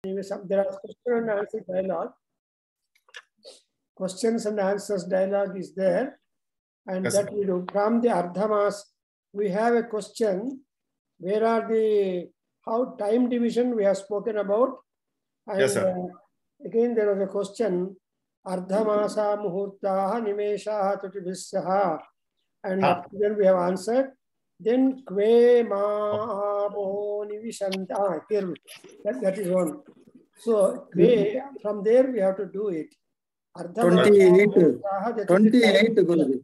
There are question and answer dialogue. Questions and answers dialogue is there, and yes, that we do from the Ardhamas. We have a question. Where are the how time division we have spoken about? And yes, sir. Again, there was a question. Ardhamasa muhurtaha nimeshaha tutibhissaha, and up to then we have answered. Then kve ma abo nivishanta. Here, that is one. So from there we have to do it. 28, 27,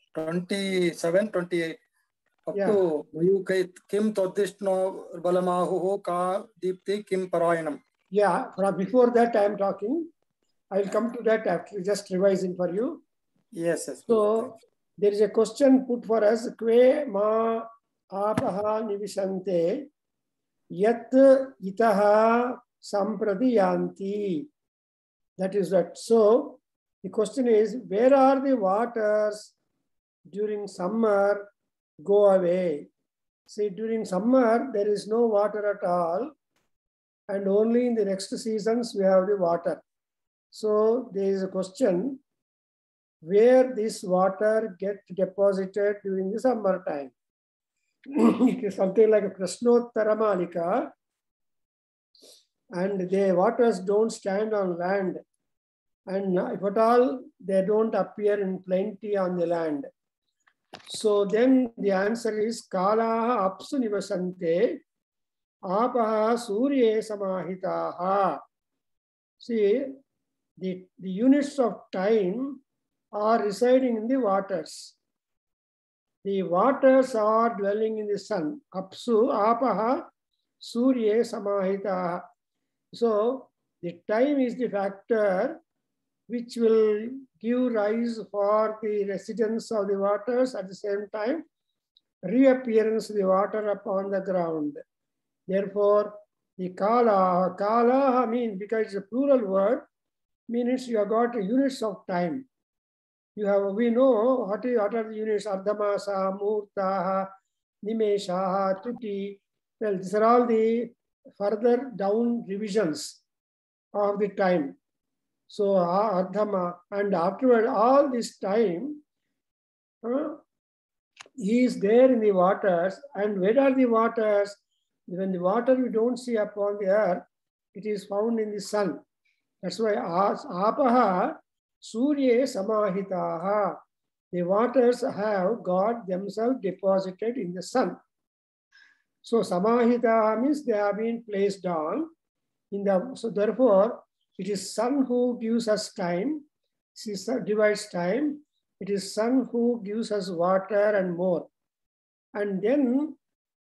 28. Up to Kim Todishno Balamahu Ka Deepti Kim Parayanam. Yeah, before that I am talking. I will come to that after just revising for you. Yes, yes. So there is a question put for us. Kve ma apaha nivishante yat itaha sampradiyanti. That is that. So the question is, where are the waters during summer go away? See, during summer there is no water at all, and only in the next seasons we have the water. So there is a question, where this water get deposited during the summer time. It is something like a Prashnottara Malika, and the waters don't stand on land, and if at all they don't appear in plenty on the land. So then the answer is Kalaha apsu nivasante apaha surye samahitaha. See, the units of time are residing in the waters. The waters are dwelling in the sun. Apsu apaha surye samahitaha. So the time is the factor which will give rise for the residence of the waters, at the same time reappearance of the water upon the ground. Therefore, the kala means, because it's a plural word, means you have got units of time. We know what are the units: ardhamasa, muhurtaha, nimeshaha, tuti. Well, these are all the further down revisions of the time. So ardhama, and afterward all this time is there in the waters. And where are the waters? When the water we don't see upon the earth, it is found in the sun. That's why apaha surye samahitaha. The waters have got themselves deposited in the sun. So samahita means they have been placed on in the. So therefore, it is sun who gives us time. Divides time. It is sun who gives us water and more. And then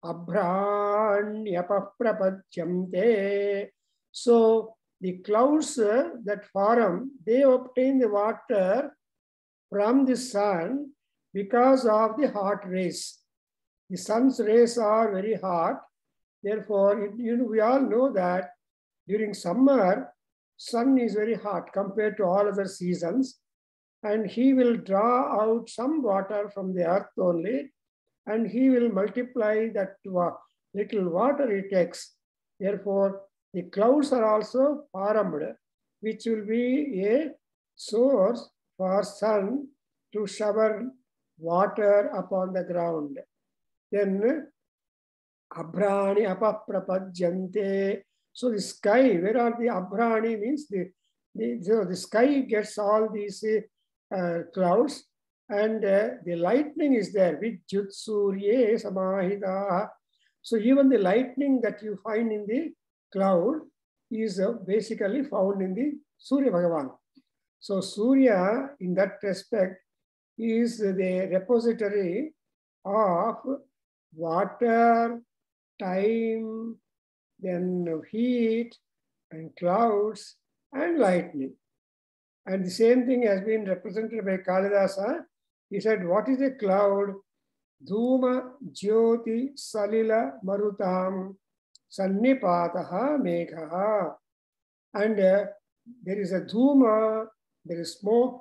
abhranyapapprapadyamte. So the clouds that form, they obtain the water from the sun because of the hot rays. The sun's rays are very hot. Therefore, we all know that during summer, sun is very hot compared to all other seasons, and he will draw out some water from the earth only, and he will multiply that little water it takes. Therefore, the clouds are also formed, which will be a source for sun to shower water upon the ground. Then abhrani apaprapadyante. So the sky, where are the abhrani means the sky gets all these clouds, and the lightning is there with jutsurye samahita. So even the lightning that you find in the cloud is basically found in the Surya Bhagavan. So Surya, in that respect, is the repository of water, time, then heat and clouds and lightning. And the same thing has been represented by Kalidasa. He said, what is a cloud? Dhuma jyoti salila marutam sannipataha meghaha. And there is a dhuma, there is smoke,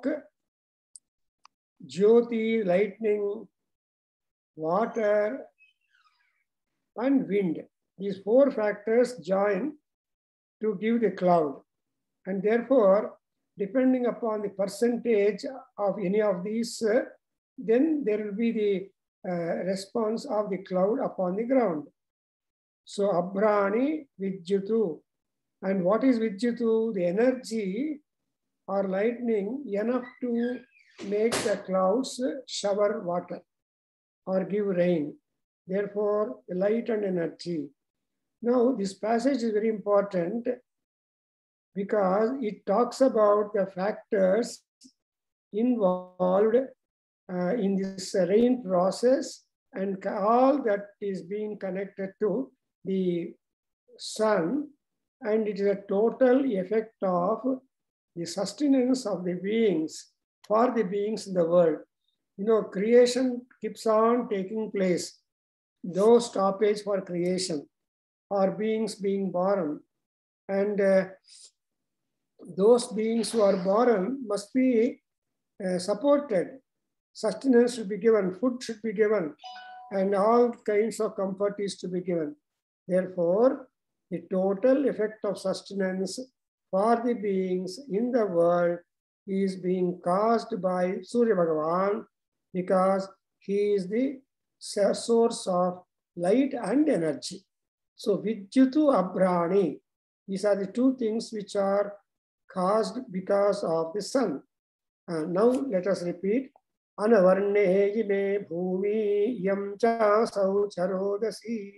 jyoti, lightning, water, and wind. These four factors join to give the cloud. And therefore, depending upon the percentage of any of these, then there will be the response of the cloud upon the ground. So Abhrani Vidyutu. And what is Vidyutu? The energy or lightning enough to make the clouds shower water or give rain. Therefore, light and energy. Now, this passage is very important because it talks about the factors involved in this rain process and all that is being connected to the sun, and it is a total effect of the sustenance of the beings for the beings in the world. You know, creation keeps on taking place. No stoppage for creation or beings being born. And those beings who are born must be supported. Sustenance should be given, food should be given, and all kinds of comfort is to be given. Therefore, the total effect of sustenance for the beings in the world is being caused by Surya Bhagavan because he is the source of light and energy. So, Vidyutu Abhrani, these are the two things which are caused because of the sun. Now, let us repeat. Anavarne ime bhumi yam cha sau charodasi.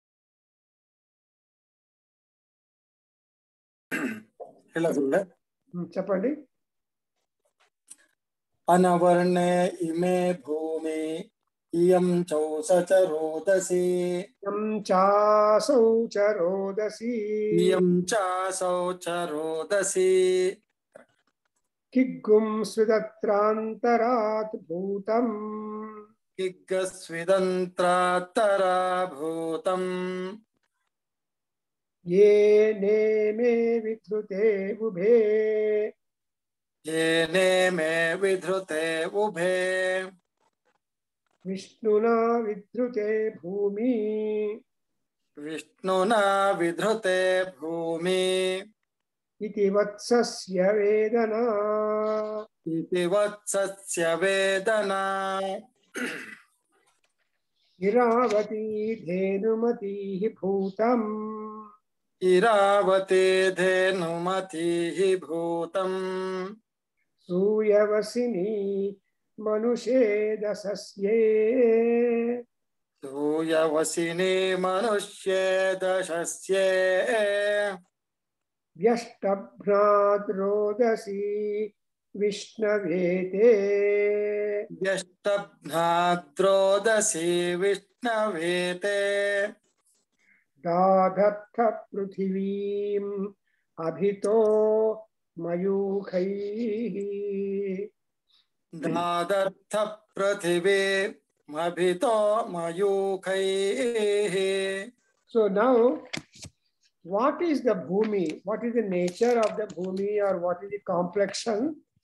చెప్పండి. అనవర్ణే ఇమే భూమి ఇయం చౌసచ రోదసి యం చాసౌ చ రోదసి ఇయం చాసౌ చ రోదసి కిగ్గుం స్విదత్రాంతరాత్ భూతం కిగ్గస్విదంత్రాత్తరా భూతం ఏ నేమే విధృతే ఉభే येने मे विधृते उभे విష్ణునా విధృతే భూమి विष्णुना विधृते भूमि इति वत्सस्य वेदना इति वत्सस्य वेदना इरावती धेनुमतिः भूतम् इरावती धेनुमतिः भूतम् सूयवसिनी मनुषेदसस्ये सूयवसिनी मनुष्ये दशस्ये व्यष्टभ्रात् रोदसी विष्णवेते व्यष्टभ्नाद्रोदसी विष्णवेते दाधत्थ पृथिवीम् अभितो मयूखैः दादत्थ पृथिवी मभितो मयूखैः. So now, what is the bhumi? What is the nature of the bhumi, or what is the complexion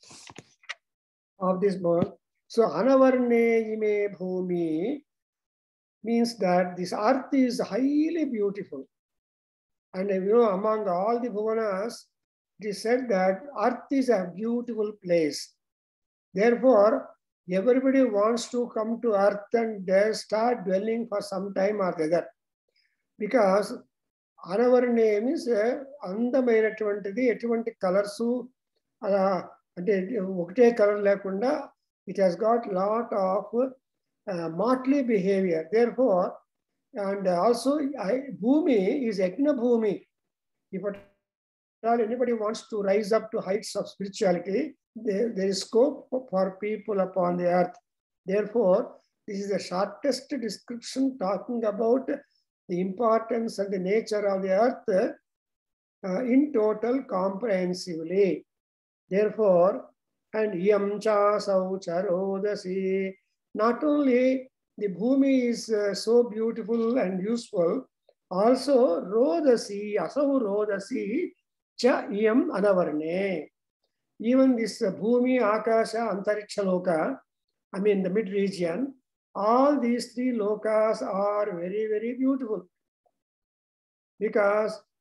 of this bird? So anavarne ime bhumi means that this earth is highly beautiful. And you know, among all the bhuvanas, it is said that earth is a beautiful place. Therefore, everybody wants to come to earth and start dwelling for some time or the other. Because anavarne means అందమైనటువంటిది ఎటువంటి colours అంటే ఒకటే colour లేకుండా it has got lot of motley behavior. Therefore, and also bhumi is yajna bhumi. If at all anybody wants to rise up to heights of spirituality, there is scope for people upon the earth. Therefore, this is the shortest description talking about the importance and the nature of the earth in total comprehensively. Therefore, and yam cha sau charodasi, not only the bhumi is so beautiful and useful, also rodasi, asau rodasi cha yam anavarne. Even this bhumi, akasha, antariksha loka, I mean the mid region, all these three lokas are very, very beautiful. Because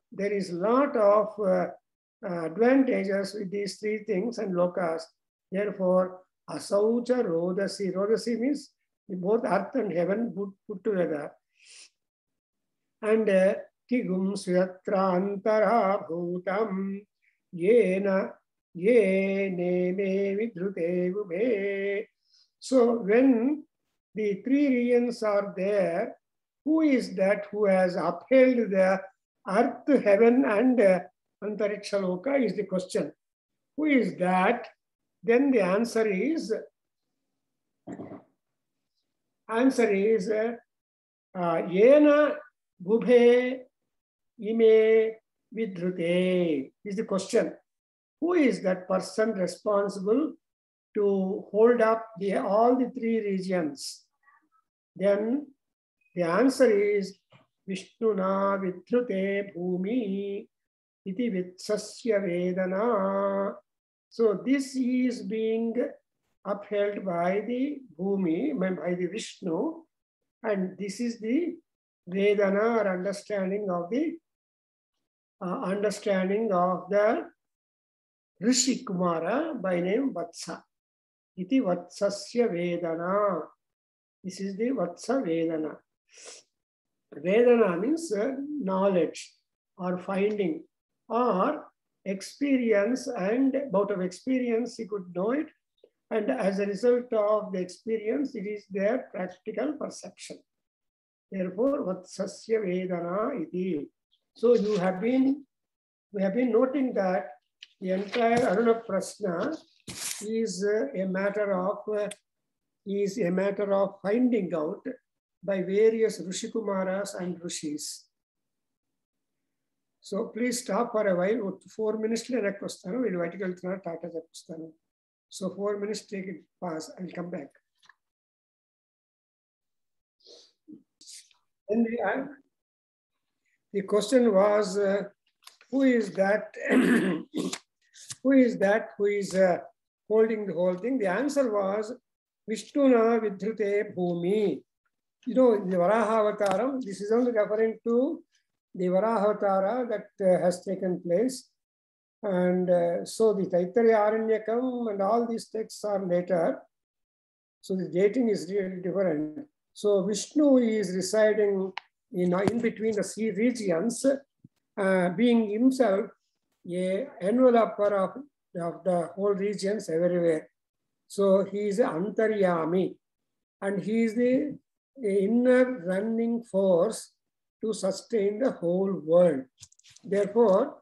there is a lot of advantages with these three things and lokas. Therefore, asaucha rodasi. Rodasi means both earth and heaven put together. And kigum swatra antara bhutam yena yene me vidhrute vubhe. So when the three regions are there, who is that who has upheld the earth, heaven, and antariksha loka is the question. Who is that? Then the answer is yena bubhe ime vidhrute is the question. Who is that person responsible to hold up all the three regions? Then the answer is Vishnuna vidhrute bhumi iti vitsasya vedana. So this is being upheld by the bhumi, by the Vishnu, and this is the vedana or understanding of the Rishi Kumara by name Vatsa. Iti Vatsasya vedana. This is the Vatsa vedana. Vedana means knowledge or finding or experience, and out of experience he could know it, and as a result of the experience it is their practical perception. Therefore, Vatsasya vedana iti. So we have been noting that the entire Aruna Prasna is a matter of finding out by various Rishikumaras and Rishis. So please stop for a while. 4 minutes So 4 minutes, take it pass. I'll come back. And the question was, who is that? Who is holding the whole thing? The answer was Vishnuna vidhrute bhumi. You know, in the Varaha Avataram, this is only referring to the Varaha Avatara that has taken place. And so the Taittiriya Aranyakam and all these texts are later. So the dating is really different. So Vishnu is residing in between the sea regions, being himself a enveloper of the whole regions everywhere. So he is Antaryami, and he is the inner running force to sustain the whole world. Therefore,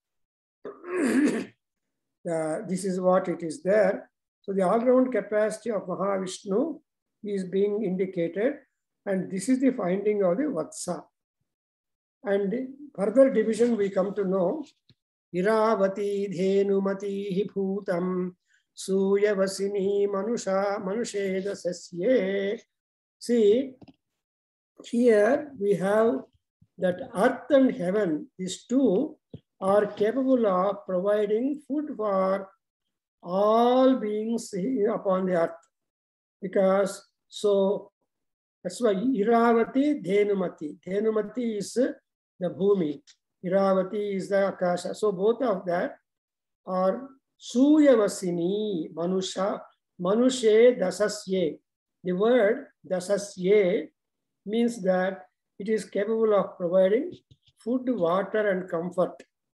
this is what it is there. So the all-round capacity of Mahavishnu is being indicated, and this is the finding of the Vatsa. And further division we come to know, Iravati dhenumati bhutam suyavasini manusheda sasye. See, here we have that earth and heaven, these two are capable of providing food for all beings upon the earth. Because, so that's why Iravati Dhenumati. Dhenumati is the Bhumi. Iravati is the Akasha. So both of that are Suyavasini Manushe Dasasye. The word Dasasye means that it is capable of providing food, water, and comfort.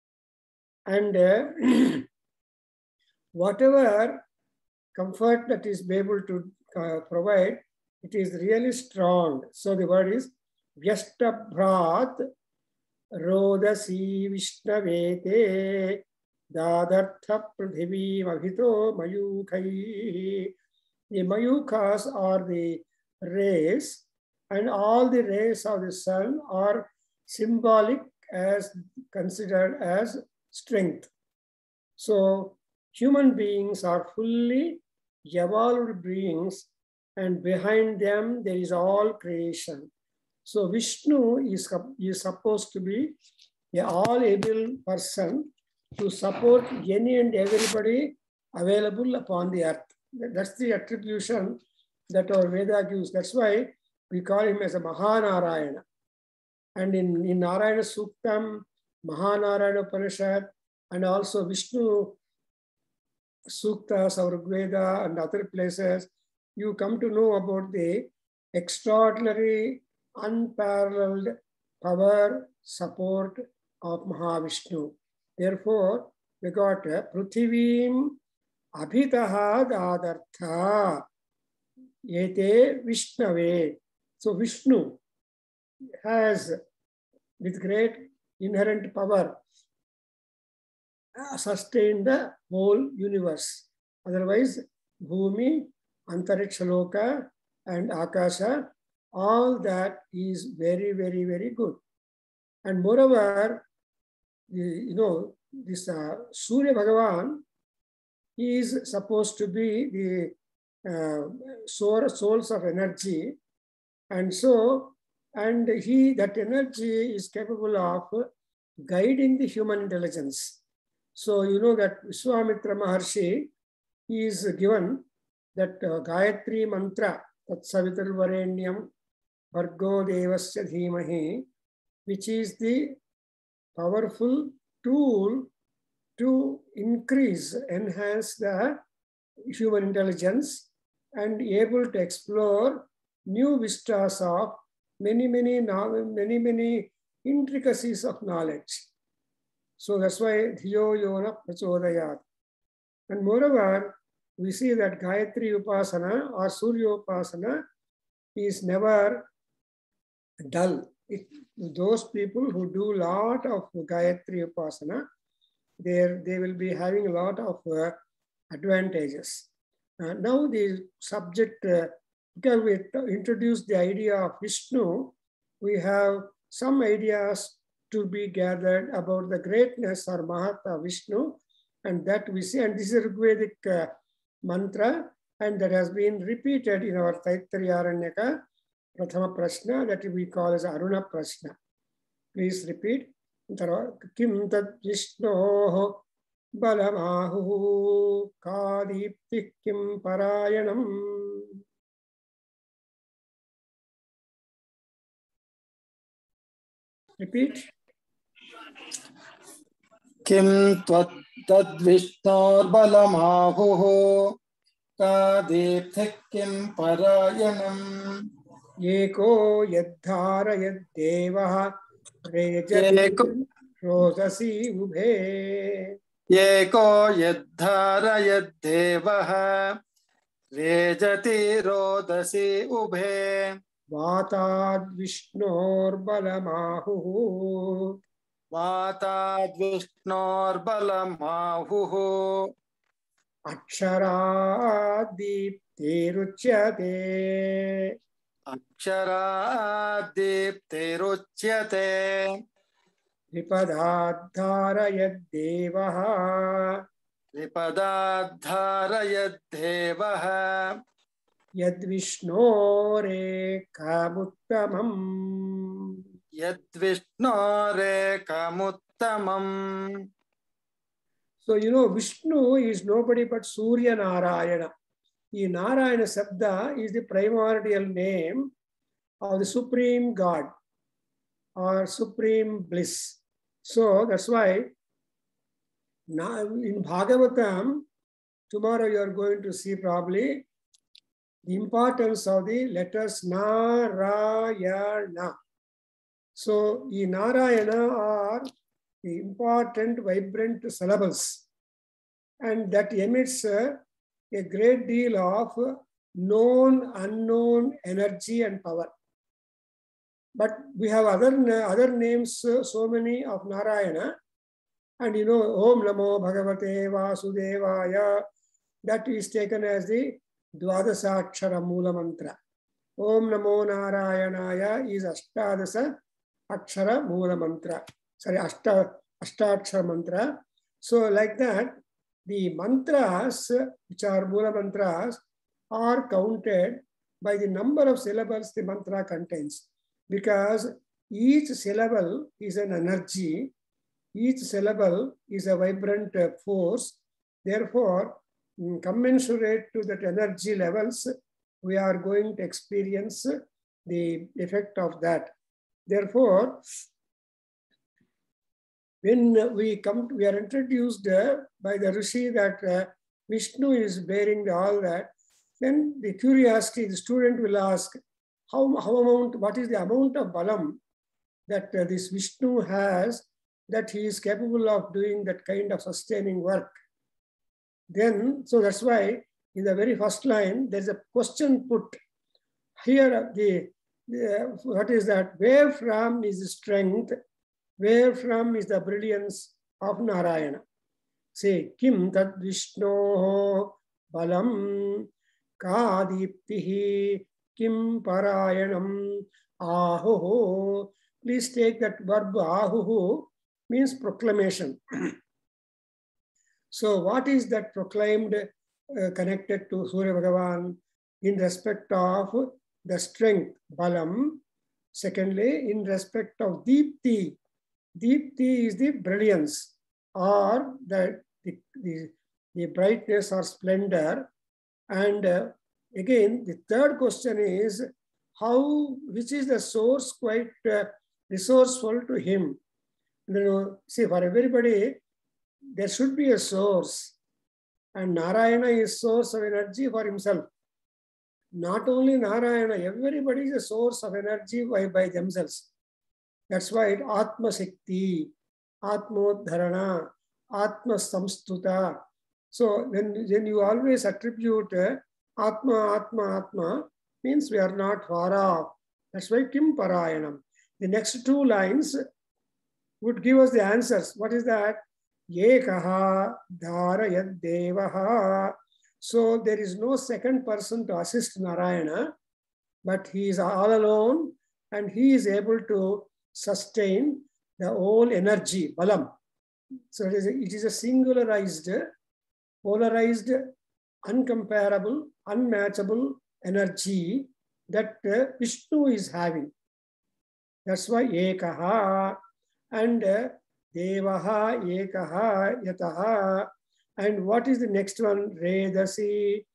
And whatever comfort that is able to provide, it is really strong. So the word is Vyashtabhrat Rodasi Vishnavete Dadartha Prithivi Mahito Mayukai. The Mayukas are the rays, and all the rays of the sun are symbolic as considered as strength. So human beings are fully evolved beings, and behind them there is all creation. So Vishnu is supposed to be an all-able person to support any and everybody available upon the earth. That's the attribution that our Veda gives. That's why we call him as a Mahanarayana. And in Narayana Suktam, Mahanarayana Upanishad, and also Vishnu Suktas, or Rigveda, and other places, you come to know about the extraordinary, unparalleled power, support of Mahavishnu. Therefore, we got Prithivim Abhitaha Dadartha Yete Vishnave. So Vishnu has, with great inherent power, sustained the whole universe. Otherwise, Bhumi, Antarikshaloka, and Akasha, all that is very, very, very good. And moreover, this Surya Bhagavan is supposed to be the source of energy, and so, and that energy is capable of guiding the human intelligence. So you know that Vishwamitra Maharshi is given that Gayatri mantra, Tat Savitar Varenyam Bhargo Devasya Dhimahi, which is the powerful tool to enhance the human intelligence and able to explore new vistas of many intricacies of knowledge. So that's why Dhiyo Yona Prachodayat. And moreover, we see that Gayatri Upasana or Surya Upasana is never dull. Those people who do a lot of Gayatri Upasana, they will be having a lot of advantages. Now the subject, because we introduced the idea of Vishnu, we have some ideas to be gathered about the greatness or Mahata Vishnu, and that we see, and this is a Rigvedic mantra, and that has been repeated in our Taittiriya Aranyaka Prathama Prashna, that we call as Aruna Prashna. Please repeat. Kim tad Vishnoh balamahu kadipti kim parayanam. Repeat. Kim tad Vishnor balamahu kadipti kim parayanam. Yeko yadhara yaddeva rejati rodasi ubhe. Yeko yadhara yaddeva rejati rodasi ubhe. Vatad Vishnor balamahu. Vatad Vishnor balamahu. Akshara diptiruchyate. Akshara diptiruchyate. Vipadadhara yaddevaha. Vipadadhara yaddevaha. Yadvishnore kamuttamam. Yadvishnore kamuttamam. So, you know, Vishnu is nobody but Surya Narayana. The Narayana Sabda is the primordial name of the Supreme God or Supreme Bliss. So that's why now in Bhagavatam, tomorrow you are going to see probably the importance of the letters Narayana. So the Narayana are the important, vibrant syllables, and that emits a great deal of known, unknown energy and power. But we have other names, so many of Narayana, and you know, Om Namo Bhagavate Vasudevaya, that is taken as the Dvadasakshara Mula Mantra. Om Namo Narayanaya is Ashtadasa Akshara Mula Mantra. Sorry, Ashtakshara Mantra. So like that, the mantras, which are Mula Mantras, are counted by the number of syllables the mantra contains. Because each syllable is an energy, each syllable is a vibrant force. Therefore, commensurate to that energy levels, we are going to experience the effect of that. Therefore, when we are introduced by the Rishi that Vishnu is bearing all that, then the curiosity, the student will ask, what is the amount of balam that this Vishnu has, that he is capable of doing that kind of sustaining work. Then, so that's why in the very first line, there's a question put. Here, what is that? Where from is the strength? Where from is the brilliance of Narayana? Say, Kim tad Vishno balam kadiptihi kim parayanam ahuhu. Please take that verb ahuhu, means proclamation. So what is that proclaimed connected to Surya Bhagavan in respect of the strength, balam? Secondly, in respect of deepti. Deepti is the brilliance or the brightness or splendor. And again, the third question is which is the source quite resourceful to him? See, for everybody, there should be a source, and Narayana is source of energy for himself. Not only Narayana, everybody is a source of energy by themselves. That's why Atma Shakti, Atmodharana, Atma Samstuta. So when you always attribute Atma, Atma, Atma, means we are not far off. That's why Kim Parayanam. The next two lines would give us the answers. What is that? Yekaha dharayad devaha. So there is no second person to assist Narayana, but he is all alone and he is able to sustain the whole energy, balam. So it is a singularized, polarized, uncomparable, unmatchable energy that Vishnu is having. That's why Ekaha and Devaha Ekaha Yataha. And what is the next one? Redasi,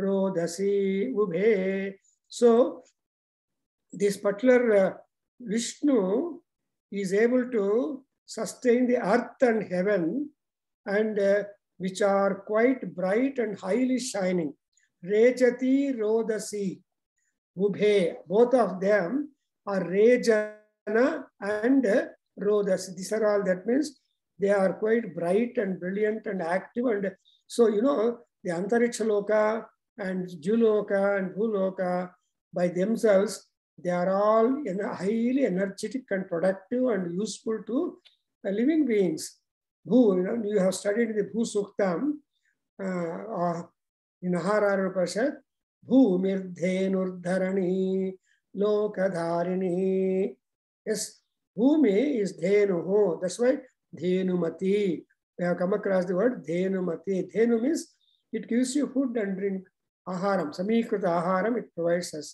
Rodasi, Ubhe. So this particular Vishnu is able to sustain the earth and heaven, and which are quite bright and highly shining. Rejati, Rodasi, Ubhe. Both of them are Rejana and Rodasi. These are all, that means they are quite bright and brilliant and active. And so, the Antariksha Loka and Juloka and Bhuloka by themselves, they are all highly energetic and productive and useful to living beings. Bhu, you have studied the Bhu Suktam in Ahara Upanishad. Bhu mirdhenurdharani lokadharini. Yes, Bhumi is Dhenuho. That's why Dhenumati. We have come across the word Dhenumati. Dhenu means it gives you food and drink. Aharam, Samikrita Aharam, it provides us.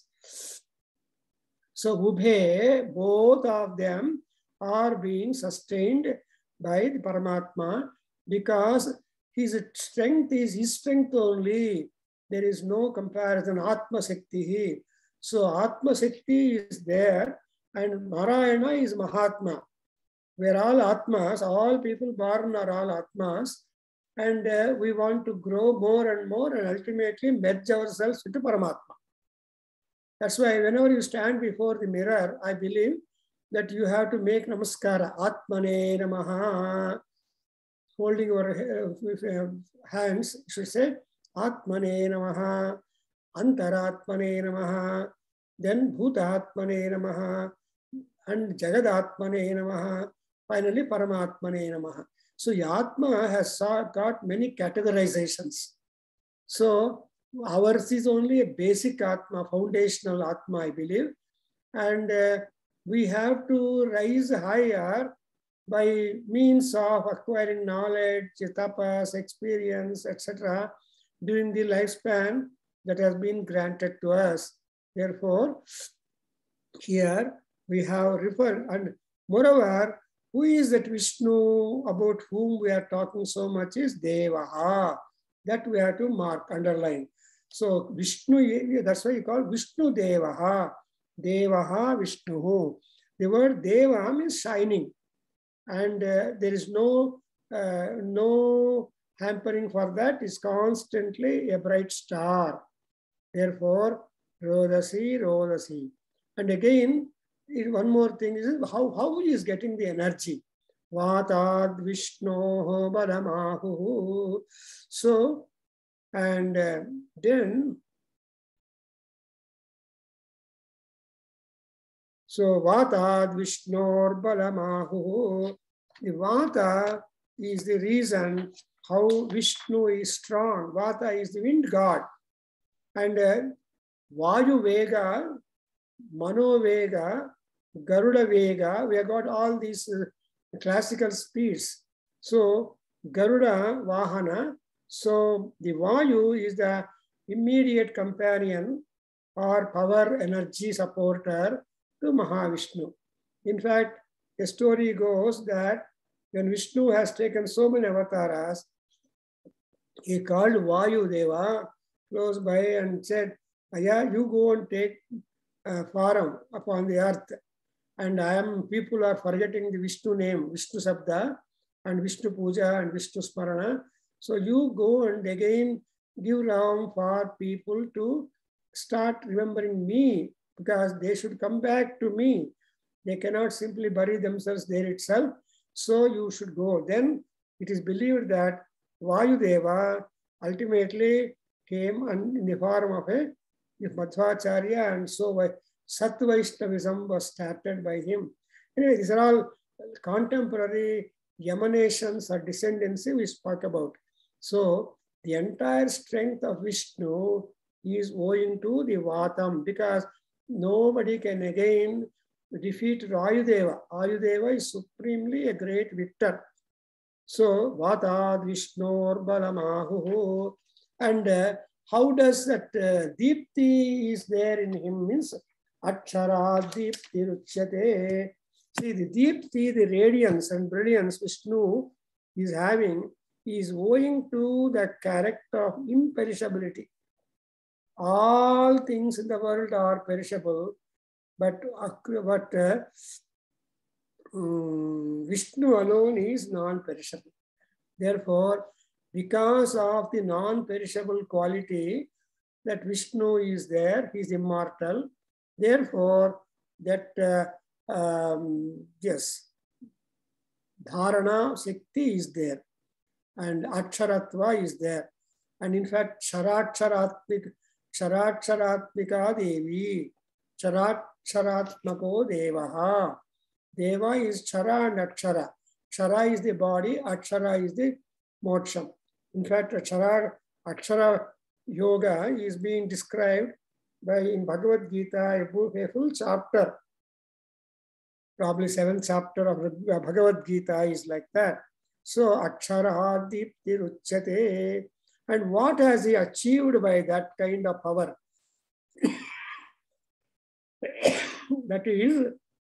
So Ubhe, both of them are being sustained by the Paramatma because his strength is his strength only. There is no comparison. Atma Shakti. So Atma Shakti is there and Narayana is Mahatma. We are all Atmas, all people born are all Atmas, and we want to grow more and more and ultimately merge ourselves into Paramatma. That's why whenever you stand before the mirror, I believe that you have to make namaskara, Atmane Namaha, holding your hands, you should say, Atmane Namaha, Antaratmane Namaha, then Bhutatmane Namaha, and Jagadatmane Namaha, finally Paramatmane Namaha. So Atma has got many categorizations. So ours is only a basic Atma, foundational Atma, I believe. And we have to rise higher by means of acquiring knowledge, tapas, experience, etc. during the lifespan that has been granted to us. Therefore, here we have referred, and moreover, who is that Vishnu about whom we are talking so much is Devaha. That we have to mark, underline. So Vishnu, that's why you call Vishnu Devaha. Devaha Vishnu. The word Deva means shining. and there is no hampering for that. It's constantly a bright star. Therefore, Rodasi, Rodasi. And again, one more thing is how he is getting the energy. Vatad Vishnoho Balamahu. So, and then, so Vatad Vishnor Balamahu. The Vata is the reason how Vishnu is strong. Vata is the wind god. And Vayu Vega, Mano Vega, Garuda Vega, we have got all these classical speeds. So Garuda Vahana, so the Vayu is the immediate companion or power energy supporter to Mahavishnu. In fact, the story goes that when Vishnu has taken so many avatars, he called Vayu Deva close by and said, Aya, you go and take form upon the earth. And people are forgetting the Vishnu name, Vishnu Sabda, and Vishnu Puja and Vishnu Smarana. So you go and again give round for people to start remembering me, because they should come back to me. They cannot simply bury themselves there itself. So you should go. Then it is believed that Vayudeva ultimately came in the form of a Madhvacharya, and so Sat Vaishnavism was started by him. Anyway, these are all contemporary emanations or descendancy we spoke about. So the entire strength of Vishnu is owing to the Vatam, because nobody can again defeat Ayudeva. Ayudeva is supremely a great victor. So Vatad Vishnor Balamahu. And how does that Deepti is there in him means Akshara Deepti Ruchyate. See, the Deepti, the radiance and brilliance Vishnu is having, is owing to the character of imperishability. All things in the world are perishable, but Vishnu alone is non-perishable. Therefore, because of the non-perishable quality that Vishnu is there, he is immortal. Therefore, that yes, Dharana Shakti is there, and Aksharatva is there, and in fact, Charaksharatmika Devi, Charaksharatmako Devaha. Deva is Chara and Akshara. Chara is the body, Akshara is the moksha. In fact, Akshara Yoga is being described in Bhagavad Gita, a full chapter. Probably 7th chapter of Bhagavad Gita is like that. So, Akshara Deepti Ruchyate. And what has he achieved by that kind of power? That is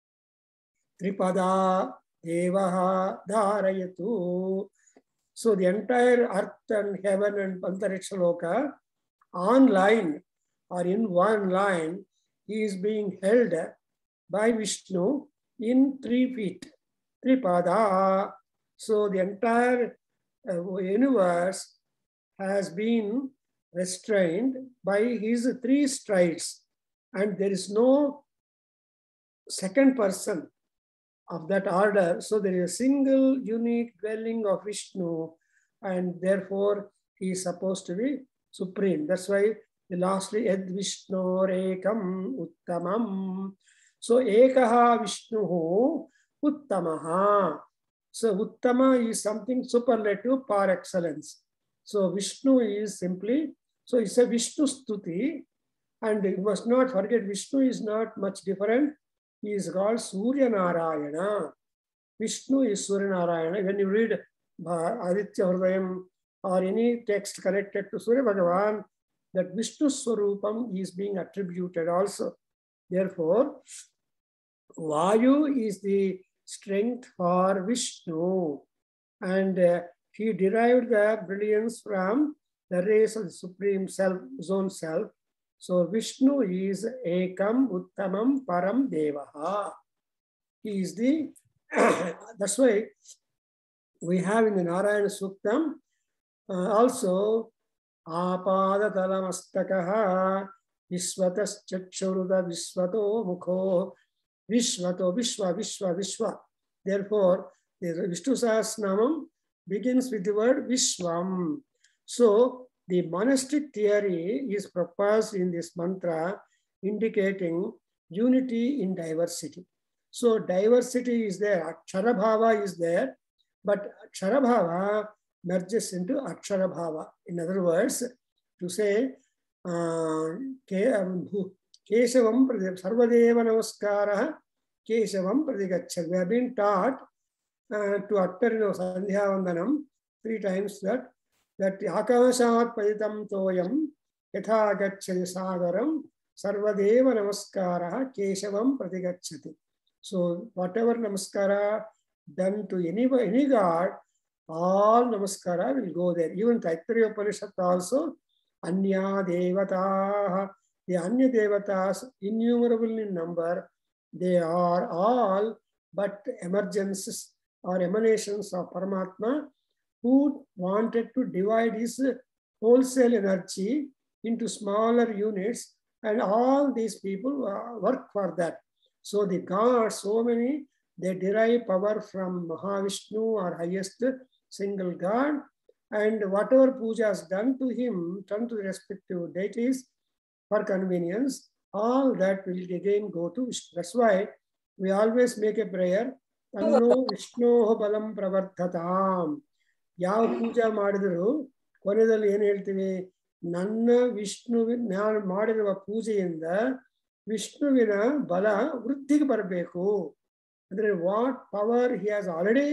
Tripada Devaha Dharayatu. So the entire earth and heaven and Pantariksha Loka online or in one line is being held by Vishnu in 3 feet. Tripada. So the entire universe has been restrained by his 3 strides, and there is no second person of that order. So there is a single unique dwelling of Vishnu, and therefore he is supposed to be supreme. That's why lastly, Ed Vishnu Ekam Uttamam. So Ekaha Vishnu Uttamaha. So Uttama is something superlative par excellence. So Vishnu is simply, so it's a Vishnu Stuti, and you must not forget Vishnu is not much different. He is called Surya Narayana. Vishnu is Surya Narayana. When you read Aditya Hridayam or any text connected to Surya Bhagavan, that Vishnu Swarupam is being attributed also. Therefore, Vayu is the strength for Vishnu, and he derived the brilliance from the rays of the Supreme Self, his own self. So Vishnu is Ekam Uttamam Param Devaha. He is the That's why we have in the Narayana Suktam also Apada Talamastakaha Vishvatas Chakshuruda Vishvato Mukho Vishvato Vishwa Vishwa Vishwa. Therefore, the Vishnu Sahasranamam begins with the word Vishwam. So, the monastic theory is proposed in this mantra, indicating unity in diversity. So, diversity is there, Akshara Bhava is there, but Akshara Bhava merges into Akshara Bhava. In other words, to say, Keshavam Sarvadeva Namaskara Keshavam Pradigacchati. We have been taught to utter Sandhya Vandanam 3 times that Akashat Paditam Toyam Yatha Gacchati Sagaram Sarvadeva Namaskara Keshavam Pradigacchati. So whatever Namaskara done to any god, all Namaskara will go there. Even Taittiriya Upanishad also, Anya Devataha, the Anya Devatas, innumerable in number, they are all but emergences or emanations of Paramatma, who wanted to divide his wholesale energy into smaller units, and all these people work for that. So the gods, so many, they derive power from Mahavishnu or highest single god, and whatever puja is done to him, done to the respective deities for convenience, all that will again go to Vishnu. That's why we always make a prayer, Tanno Vishnoho Balam Pravardhatam. Yav puja madidru, konedalli ಏನು ಹೇಳ್ತೀವಿ, ನನ್ನ ನಾನು ಮಾಡಿರುವ ಪೂಜೆಯಿಂದ ವಿಷ್ಣುವಿನ ಬಲ ವೃದ್ಧಿಗೆ ಬರಬೇಕು. ಅಂದ್ರೆ what power he has already,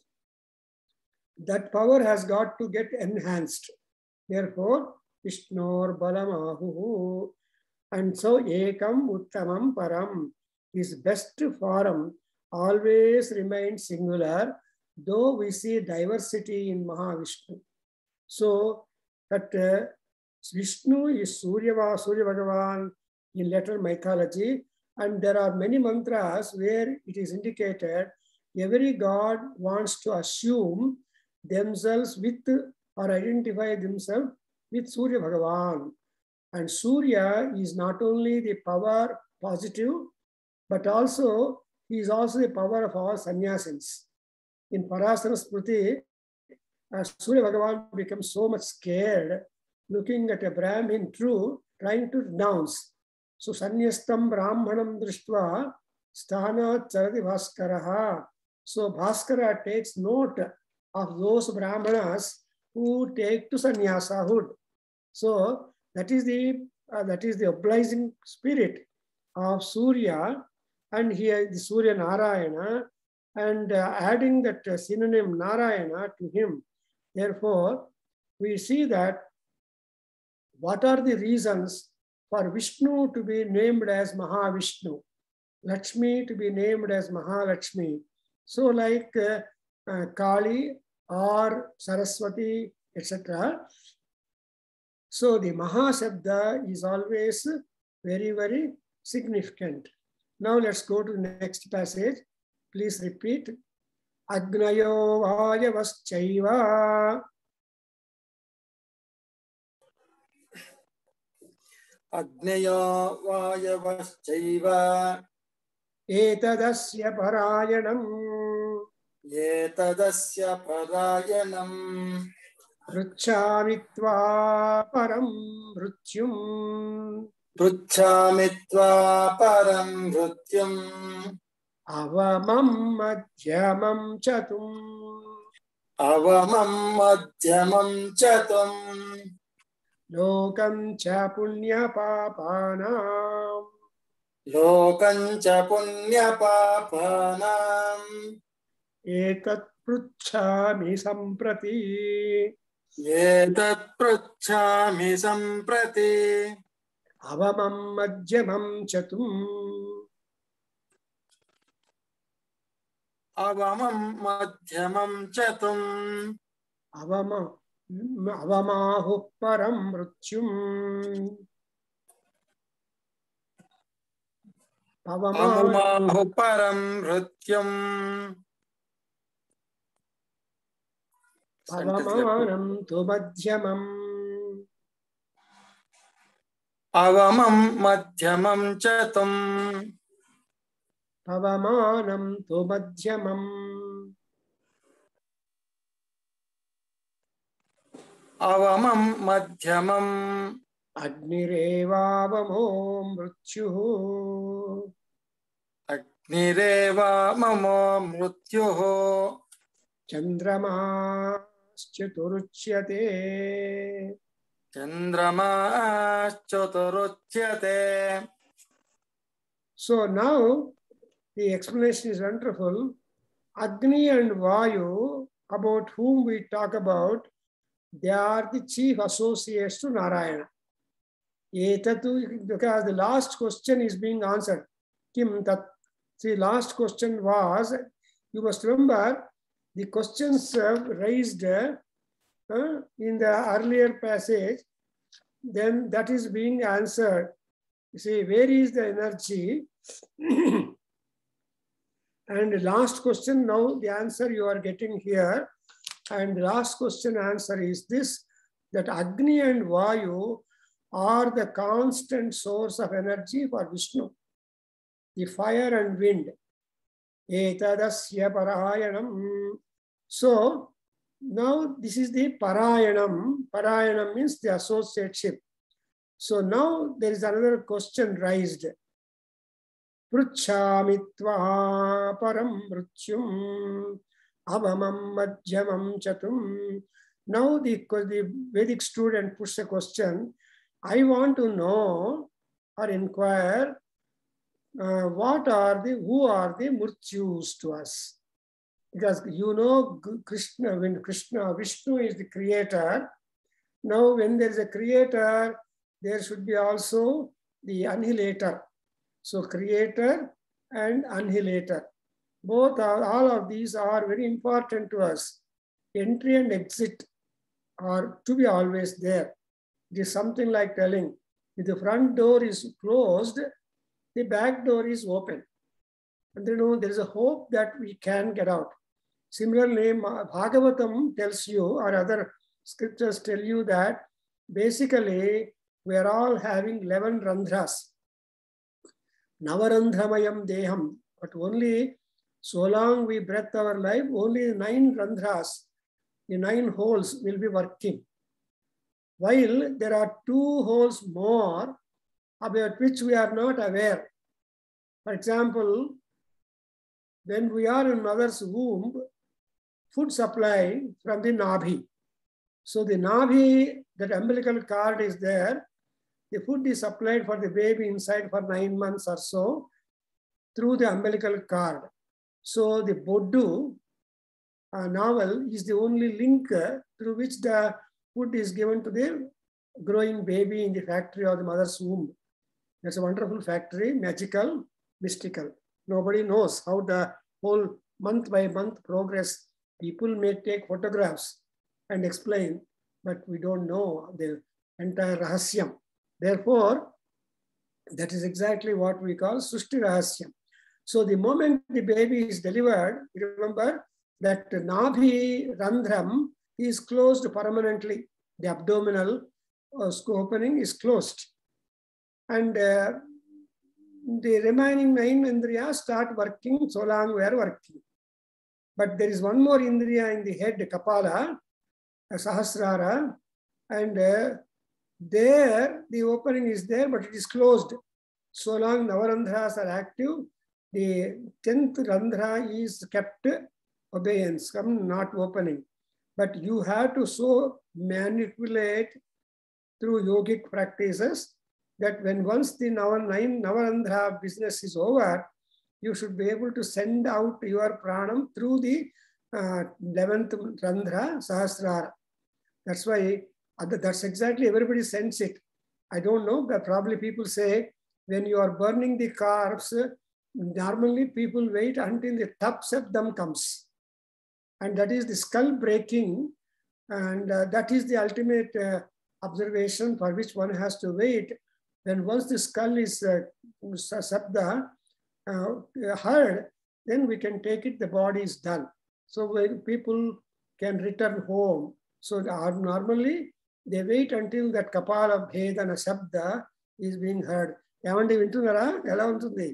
that power has got to get enhanced. Therefore, Vishnor Balamahu. And so, Ekam Uttamam Param, his best form always remains singular, though we see diversity in Mahavishnu. So, that Vishnu is Surya Bhagavan in later mythology, and there are many mantras where it is indicated every god wants to assume themselves with or identify themselves with Surya Bhagavan. And Surya is not only the power positive, but also he is also the power of all sannyasins. In Parasara Smriti, Surya Bhagavan becomes so much scared looking at a Brahmin trying to renounce. So Sanyastam Brahmanam Drishtva Sthanat Charati Bhaskaraha. So Bhaskara takes note of those Brahmanas who take to sannyasahood. So that is the obliging spirit of Surya, and here the Surya Narayana, and adding that synonym Narayana to him. Therefore, we see that what are the reasons for Vishnu to be named as Mahavishnu, Lakshmi to be named as Mahalakshmi. So like Kali or Saraswati, etc. So the Maha Shabda is always very, very significant. Now let's go to the next passage. Please repeat. Agnayo Vayavaschaiva. Agneya Vayavaschaiva. Etadasya Parayanam. Etadasya Parayanam. Pruchhamitva Param Mrutyum. Pruchhamitva Param Mrutyum. Avamam Madhyamam Chatum. Avamam Madhyamam Chatum. Lokam cha punya papanam. Lokam cha punya papanam. Etat pruchhami samprati. Etat pruchhami samprati. Avamam madhyamam chatum. Avamam madhyamam chatum. Avamahu param mrutyum. Amumahu param mrityum. Pavamanam tu madhyamam. Avamam madhyamam chatum. Pavamanam tu madhyamam. Avamam madhyamam. Agnirevavamo mrityuhu. Agnireva mamo mrityuho. Chandramaschaturchyate. Chandramaschaturochyate. So now the explanation is wonderful. Agni and Vayu, about whom we talk about, they are the chief associates to Narayana. Because the last question is being answered. Kim tat. The last question was, you must remember, the questions raised in the earlier passage, then that is being answered. You see, where is the energy? And the last question, now the answer you are getting here. And the last question answer is this, that Agni and Vayu are the constant source of energy for Vishnu. The fire and wind. Etadasya parayanam. So now this is the parayanam. Parayanam means the associateship. So now there is another question raised. Pruchhami tva param mrityum avamam madhyamam chatum. Now the Vedic student puts a question. I want to know or inquire who are the murtyus to us? Because you know Krishna, when Vishnu is the creator. Now when there is a creator, there should be also the annihilator. So creator and annihilator. All of these are very important to us. Entry and exit are to be always there. It is something like telling, if the front door is closed, the back door is open. And there is a hope that we can get out. Similarly, Bhagavatam tells you, or other scriptures tell you that basically we are all having 11 randhras. Navarandhramayam deham. But only so long we breathe our life, only 9 randhras, the 9 holes will be working. While there are 2 holes more about which we are not aware. For example, when we are in mother's womb, food supply from the Nabhi. So the Nabhi, that umbilical cord is there. The food is supplied for the baby inside for 9 months or so through the umbilical cord. So the Boddu novel is the only link through which the food is given to the growing baby in the factory of the mother's womb. That's a wonderful factory, magical, mystical. Nobody knows how the whole month by month progress. People may take photographs and explain, but we don't know the entire rahasyam. Therefore, that is exactly what we call Sushti Rahasyam. So the moment the baby is delivered, remember that Nabhi Randhram is closed permanently. The abdominal opening is closed. And the remaining 9 indriyas start working so long we are working. But there is one more indriya in the head, Kapala, Sahasrara, and there the opening is there, but it is closed. So long Navarandhras are active, the 10th Randhra is kept abeyance, not opening. But you have to so manipulate through yogic practices that when once the Navarandhra business is over, you should be able to send out your pranam through the 11th Randhra, Sahasrara. That's why, that's exactly, everybody sends it. I don't know, but probably people say, when you are burning the carbs, normally people wait until the tap sabdam comes. And that is the skull breaking. And that is the ultimate observation for which one has to wait. Then once the skull is sabda, heard, then we can take it, the body is done. So when people can return home, so normally they wait until that Kapala Bhedana Shabda is being heard. ఏమండి వింటున్నారా? ఎలా ఉంటుంది?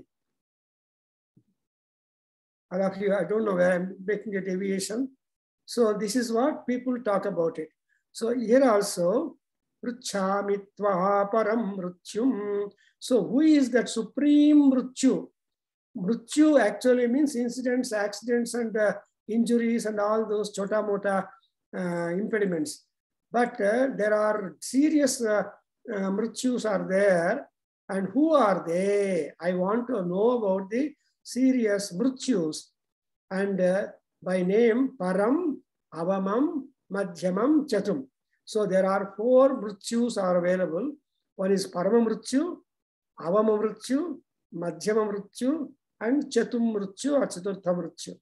All of you, I don't know where I'm making a deviation. So this is what people talk about it. So here also, Ruchamitva param mrutyum. So who is that supreme mrutyu? Mrutyu actually means incidents, accidents, and injuries and all those chota mota impediments. But there are serious mrutyus are there. And who are they? I want to know about the serious mrutyus. And by name, Param, Avamam, Madhyamam, Chatum. So there are 4 mrutyus are available. One is Parama mrutyu, Avama mrutyu, Madhyama mrutyu, and Chatum mrutyu or Chaturtha mrutyu.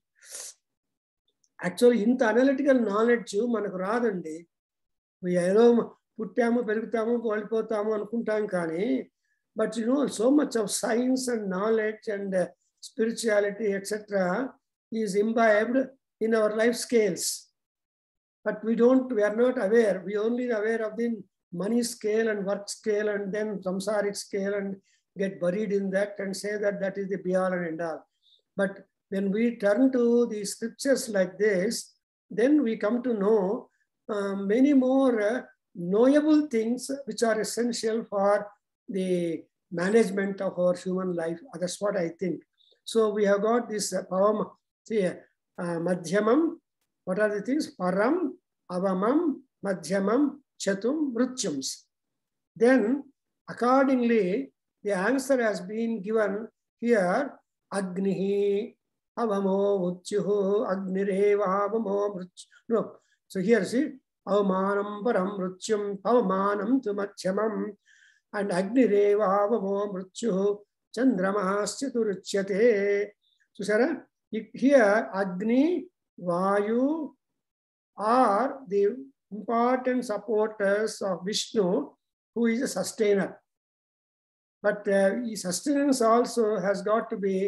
Actually, ఇంత analytical knowledge మనకు రాదండి. ఏదో పుట్టాము పెరుగుతాము వెళ్ళిపోతాము అనుకుంటాం కానీ but you know, so much of science and knowledge and spirituality, etc., is imbibed in our life scales. But we are not aware. We only aware of the money scale and work scale and then samsaric scale and get buried in that and say that that is the be-all and end-all. But when we turn to the scriptures like this, then we come to know many more knowable things which are essential for the management of our human life. That's what I think. So we have got this poem, Madhyamam. What are the things? Param, Avamam, Madhyamam, Chatum, Mrutyums. Then accordingly, the answer has been given here. Agnihi, Avamo, Mrutyuhu, Agnireva, Avamo, Mrutyuhu. No. So here see, Avamanam, Param, Mrutyum, Avamanam to Madhyamam. And Agnireva Avamo Mrutyu Chandramaschaturchyate. So, Sarah, here Agni, Vayu are the important supporters of Vishnu, who is a sustainer. But sustenance also has got to be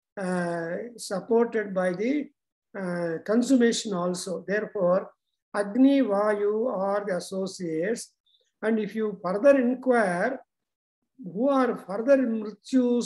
supported by the consummation also. Therefore, Agni, Vayu are the associates. And if you further inquire who are further mrutyus,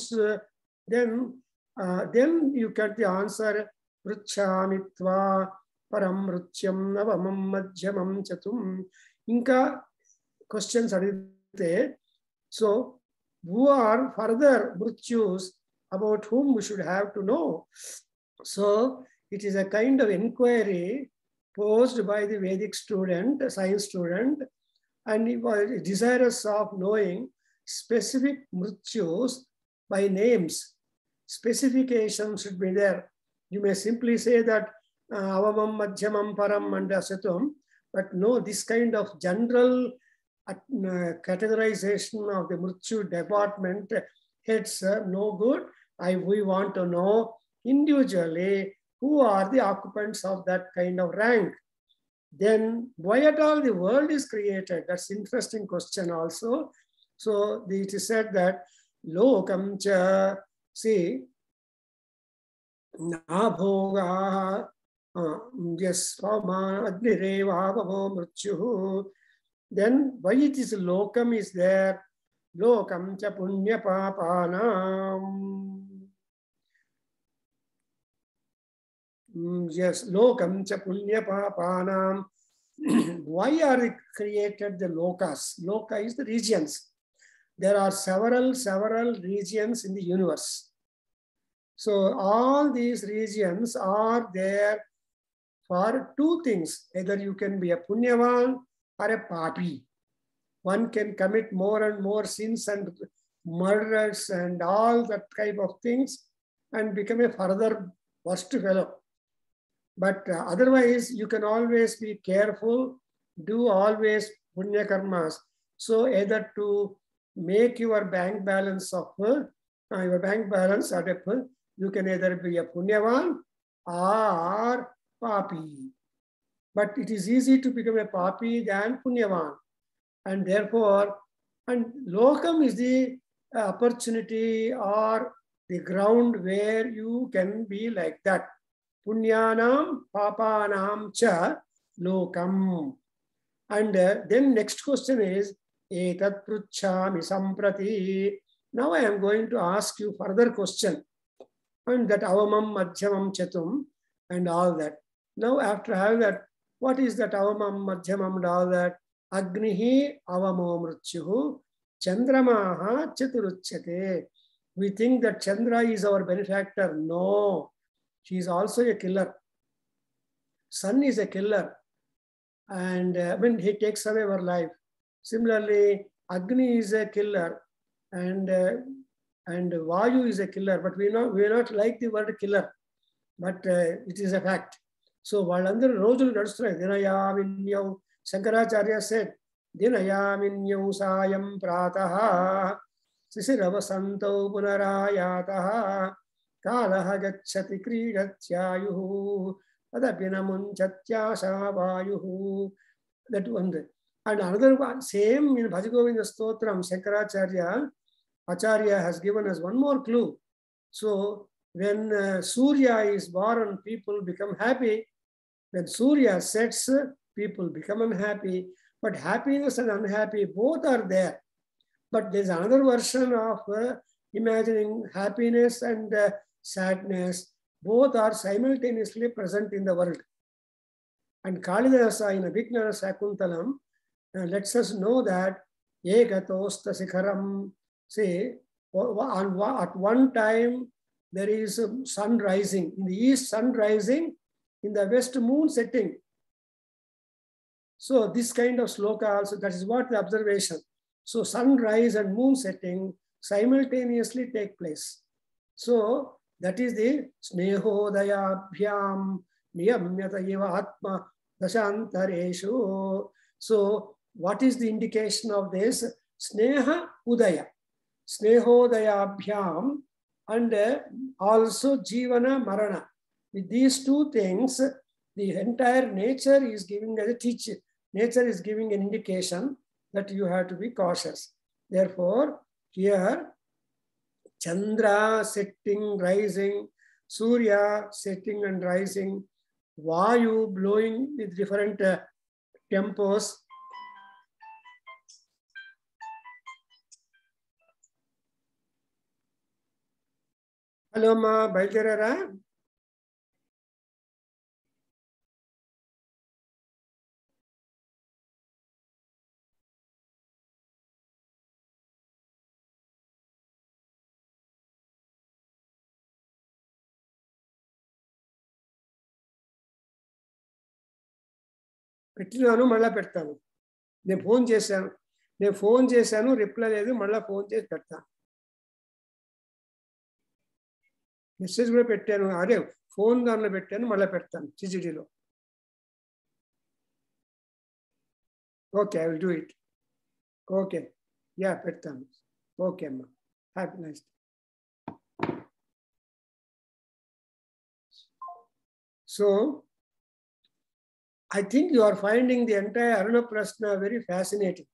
then you get the answer Ruchamitva param mrutyam avamam madhyamam chatum. Inka questions adite. So who are further mrutyus about whom we should have to know? So it is a kind of inquiry posed by the Vedic student, science student, and he was desirous of knowing specific mrutyus by names. Specifications should be there. You may simply say that Avamam, Madhyamam, Param, and Asatum, but no, this kind of general categorization of the mrutyu department heads no good. We want to know individually who are the occupants of that kind of rank. Then why at all the world is created? That's an interesting question also. So it is said that Lokam cha, see, Nabhoga, yes, Adnireva Mrutyuhu. Then why it is Lokam is there? Lokam cha punya papanam. Yes, Lokam cha punya papanam. Why are it created the lokas? Loka is the regions. There are several regions in the universe. So all these regions are there for 2 things. Either you can be a punyavan or a papi. One can commit more and more sins and murders and all that type of things and become a further worst fellow. But otherwise, you can always be careful, do always punya karmas. So either to make your bank balance adequate, you can either be a punyavan or papi. But it is easy to become a papi than punyavan. And therefore, and lokam is the opportunity or the ground where you can be like that. Punyanam papanam cha lokam. And then next question is, etat pruchhami samprati. Now I am going to ask you further question. And that avamam, madhyamam, chatum, and all that. Now after having that, what is that avamam, madhyamam, and all that? Agnihi avamo mrutyuhu, chandramaha chaturuchyate. We think that Chandra is our benefactor. No, she is also a killer. Sun is a killer. And when he takes away our life. Similarly, Agni is a killer, and Vayu is a killer, but we not like the word killer, but it is a fact. So Valandur Rojul Gadustra, Dinayaminyau, Shankaracharya said, Dinayaminyau Sayam Prataha, Sisiravasanto Punarayataha, Kalaha Gachati Kridatyayuhu, Adapinamunchatya. That one. And another one, same in Bhajagovinda Stotram, Shankaracharya, Acharya has given us one more clue. So when Surya is born, people become happy. When Surya sets, people become unhappy. But happiness and unhappy, both are there. But there's another version of imagining happiness and sadness. Both are simultaneously present in the world. And Kalidasa in Abhijnana Sakuntalam lets us know that Ekatosta Sikharam, say, at one time there is sun rising. In the east, sun rising, in the west, moon setting. So this kind of sloka also, that is what the observation. So sunrise and moon setting simultaneously take place. So that is the Snehodayabhyam Niyamyata Eva Atma Dashantareshu. So what is the indication of this? Sneha Udaya. Snehodayabhyam and also Jivana Marana. With these two things, the entire nature is giving as a teacher. Nature is giving an indication that you have to be cautious. Therefore, here, Chandra setting, rising, Surya setting and rising, Vayu blowing with different tempos. Hello, ma, Baiderara. పెట్టినాను మళ్ళా పెడతాను. నేను phone చేశాను reply లేదు, మళ్ళీ phone చేసి పెడతాను. Message కూడా పెట్టాను, అదే ఫోన్ దానిలో పెట్టాను, మళ్ళీ పెడతాను సిజిడిలో. Okay, I will do it. Okay, yeah పెడతాను. ఓకే అమ్మా, happy nice. So I think you are finding the entire Aruna Prashna very fascinating.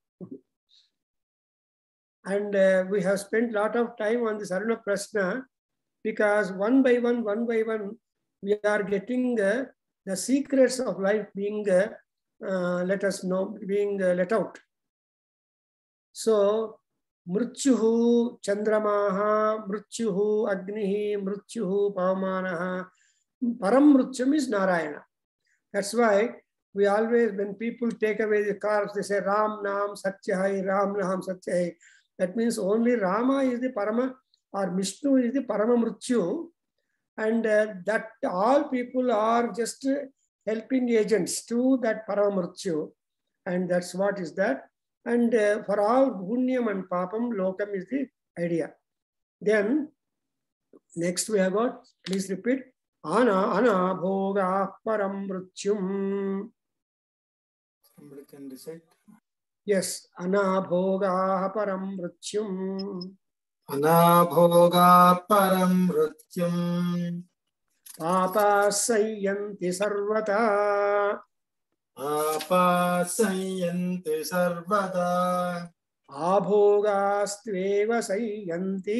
And we have spent a lot of time on this Aruna Prashna because one by one, we are getting the secrets of life being let us know, being let out. So, Mrutyuhu Chandramaha, Mrutyuhu Agnihi, Mrutyuhu Pavamanaha, Param Mrutyum is Narayana. That's why we always, when people take away the cars, they say Ram Nam Satyahai, Ram Nam Satyahai. That means only Rama is the Parama, or Vishnu is the Parama Mrityu, and that all people are just helping agents to that Parama Mrityu, and that's what is that. And for all Punyam and Papam, Lokam is the idea. Then next we have got, please repeat, Ana bhoga param mrutyum. Somebody can recite. Yes, ana bhoga param mrutyum. Ana bhoga param mrutyum. Papa sayanti sarvata. Papa sayanti sarvata. आभोगास्त्वेव संयन्ति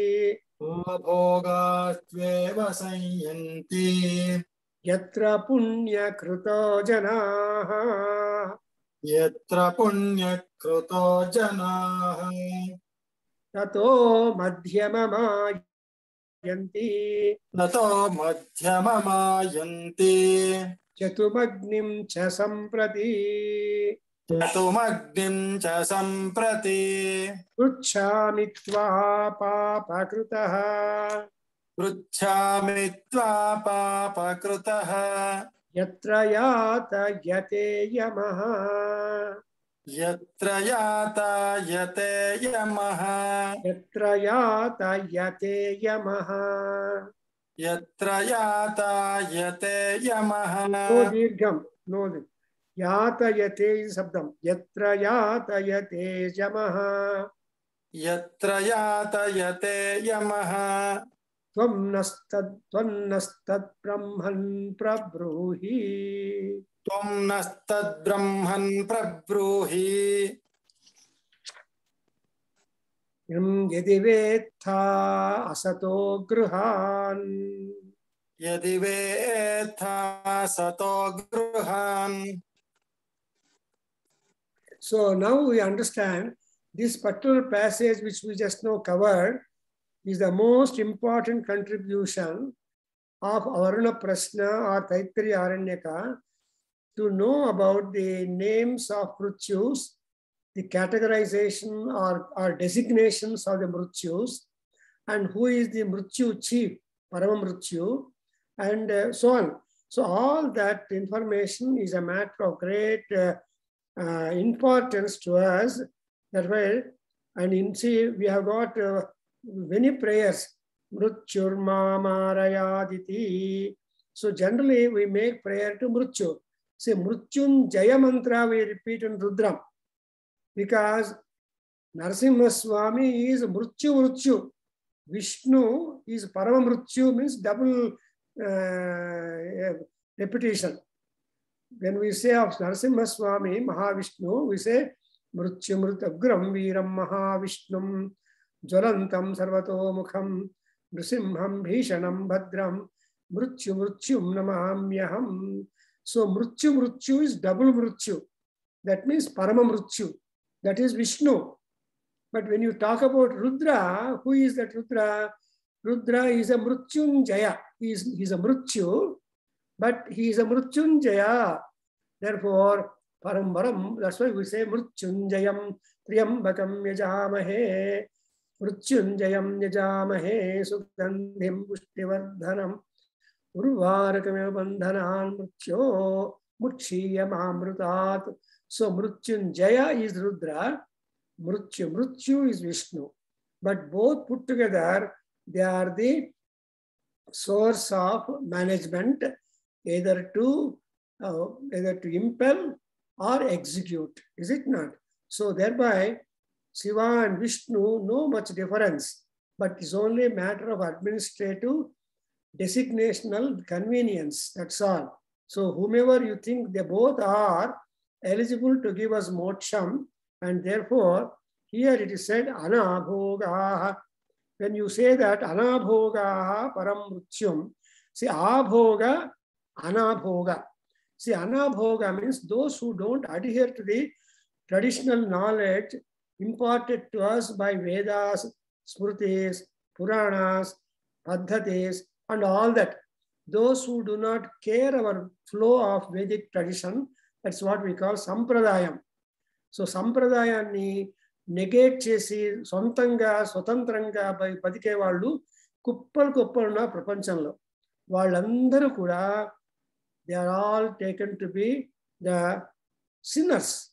भोगास्त्वेव संयन्ति यत्र पुण्यकृतो जनाः यत्र पुण्यकृतो जनाः ततो मध्यममायन्ति ततो मध्यममायन्ति चतुमग्निं च सम्प्रति चतुमग्निं च सम्प्रति पृच्छामि त्वा पापकृतः पृच्छामि त्वा पापकृतः यत्र यातयते यमः यत्र यातायते यमः यत्र यातयते यमः यत्र यातायते यमः नो दीर्घं नो यातयते शब्दं यत्र यातयते यमः यत्र यातयते यमः त्वं नस्तद्ब्रह्मन् प्रब्रूहि त्वं नस्तद्ब्रह्मन् प्रब्रूहि यदि वेत्था असतो गृहान् यदि वेत्था सतो गृहान्. So now we understand this particular passage which we just now covered is the most important contribution of Avaruna Prashna or Taittiriya Aranyaka to know about the names of Mrithyus, the categorization or designations of the Mrithyus, and who is the Mrityu chief, Paramamrityu, and so on. So all that information is a matter of great importance to us. That way, and in see, we have got many prayers, Mrithyur Mamarayaditi. So generally we make prayer to Mrityu. See, Mrityun Jaya mantra we repeat in Rudram because Narasimha Swami is Mrityu. Vishnu is Paramamrityu, means double repetition. When we say of Narasimha Swami, Mahavishnu, we say Mrityu Mritagram Viram Mahavishnum Jwalantam Sarvato Mukham Nrisimham Bhishanam Bhadram Mrityum Namamyaham. So Mrityu is double Mrityu. That means Paramamrityu. That is Vishnu. But when you talk about Rudra, who is that Rudra? Rudra is a Mrityunjaya. He is a Mrityu, but he is a Mrityunjaya. Therefore, Parambaram, that's why we say Mrityunjayam Triyambakam Yajamahe, Mrityunjayam Yajamahe, Sugandhim Pushtivardhanam, Urvarakame Bandhanan Mrityo, Mutshiyam Amrutat. So Mrityunjaya is Rudra, Mrityu is Vishnu. But both put together, they are the source of management, either to impel or execute, is it not? So thereby, Shiva and Vishnu, no much difference, but it's only a matter of administrative designational convenience, that's all. So whomever you think, they both are eligible to give us moksham, and therefore, here it is said, anabhogaha. When you say that, anabhogaha param mrityum, see, abhoga, anabhoga. See, anabhoga means those who don't adhere to the traditional knowledge imparted to us by Vedas, Smritis, Puranas, Paddhatis, and all that. Those who do not care our flow of Vedic tradition, that's what we call Sampradayam. So Sampradayani negate chesi sontanga swatantranga badike vallu kuppal na prapanchanlo vallandaru kuda they are all taken to be the sinners.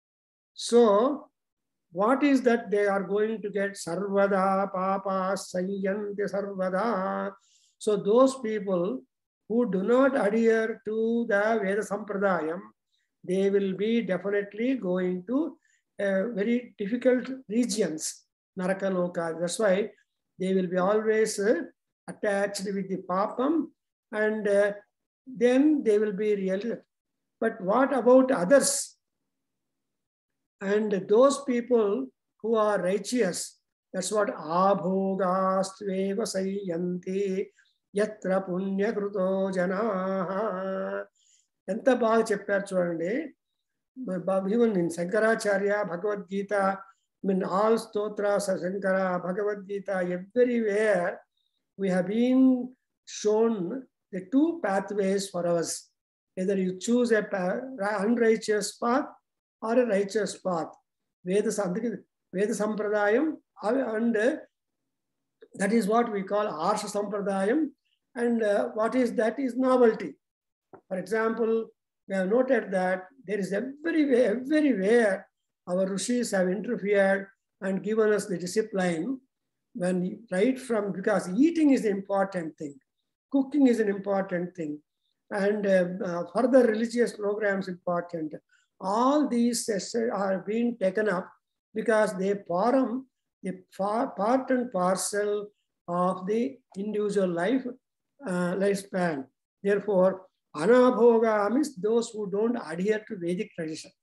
So what is that they are going to get? Sarvada papa sanyanti sarvada. So those people who do not adhere to the Veda Sampradayam, they will be definitely going to very difficult regions, Narakaloka. That's why they will be always attached with the papam, and then they will be really. But what about others? And those people who are righteous. That's what abhogastveva sayyanti yatra punya kruto janaha. Enta baga chepparu chudandi. Even in Shankaracharya, Bhagavad Gita, I mean all stotras of Shankara, Bhagavad Gita, everywhere we have been shown the two pathways for us. Either you choose a unrighteous path or a righteous path. Veda Sampradayam, and that is what we call Arsha Sampradayam. And what is that is novelty. For example, we have noted that there is everywhere our rishis have interfered and given us the discipline. When right from, because eating is an important thing, cooking is an important thing, and further religious programs important. All these are being taken up because they form the part and parcel of the individual lifespan. Therefore, anabhoga means those who don't adhere to Vedic tradition.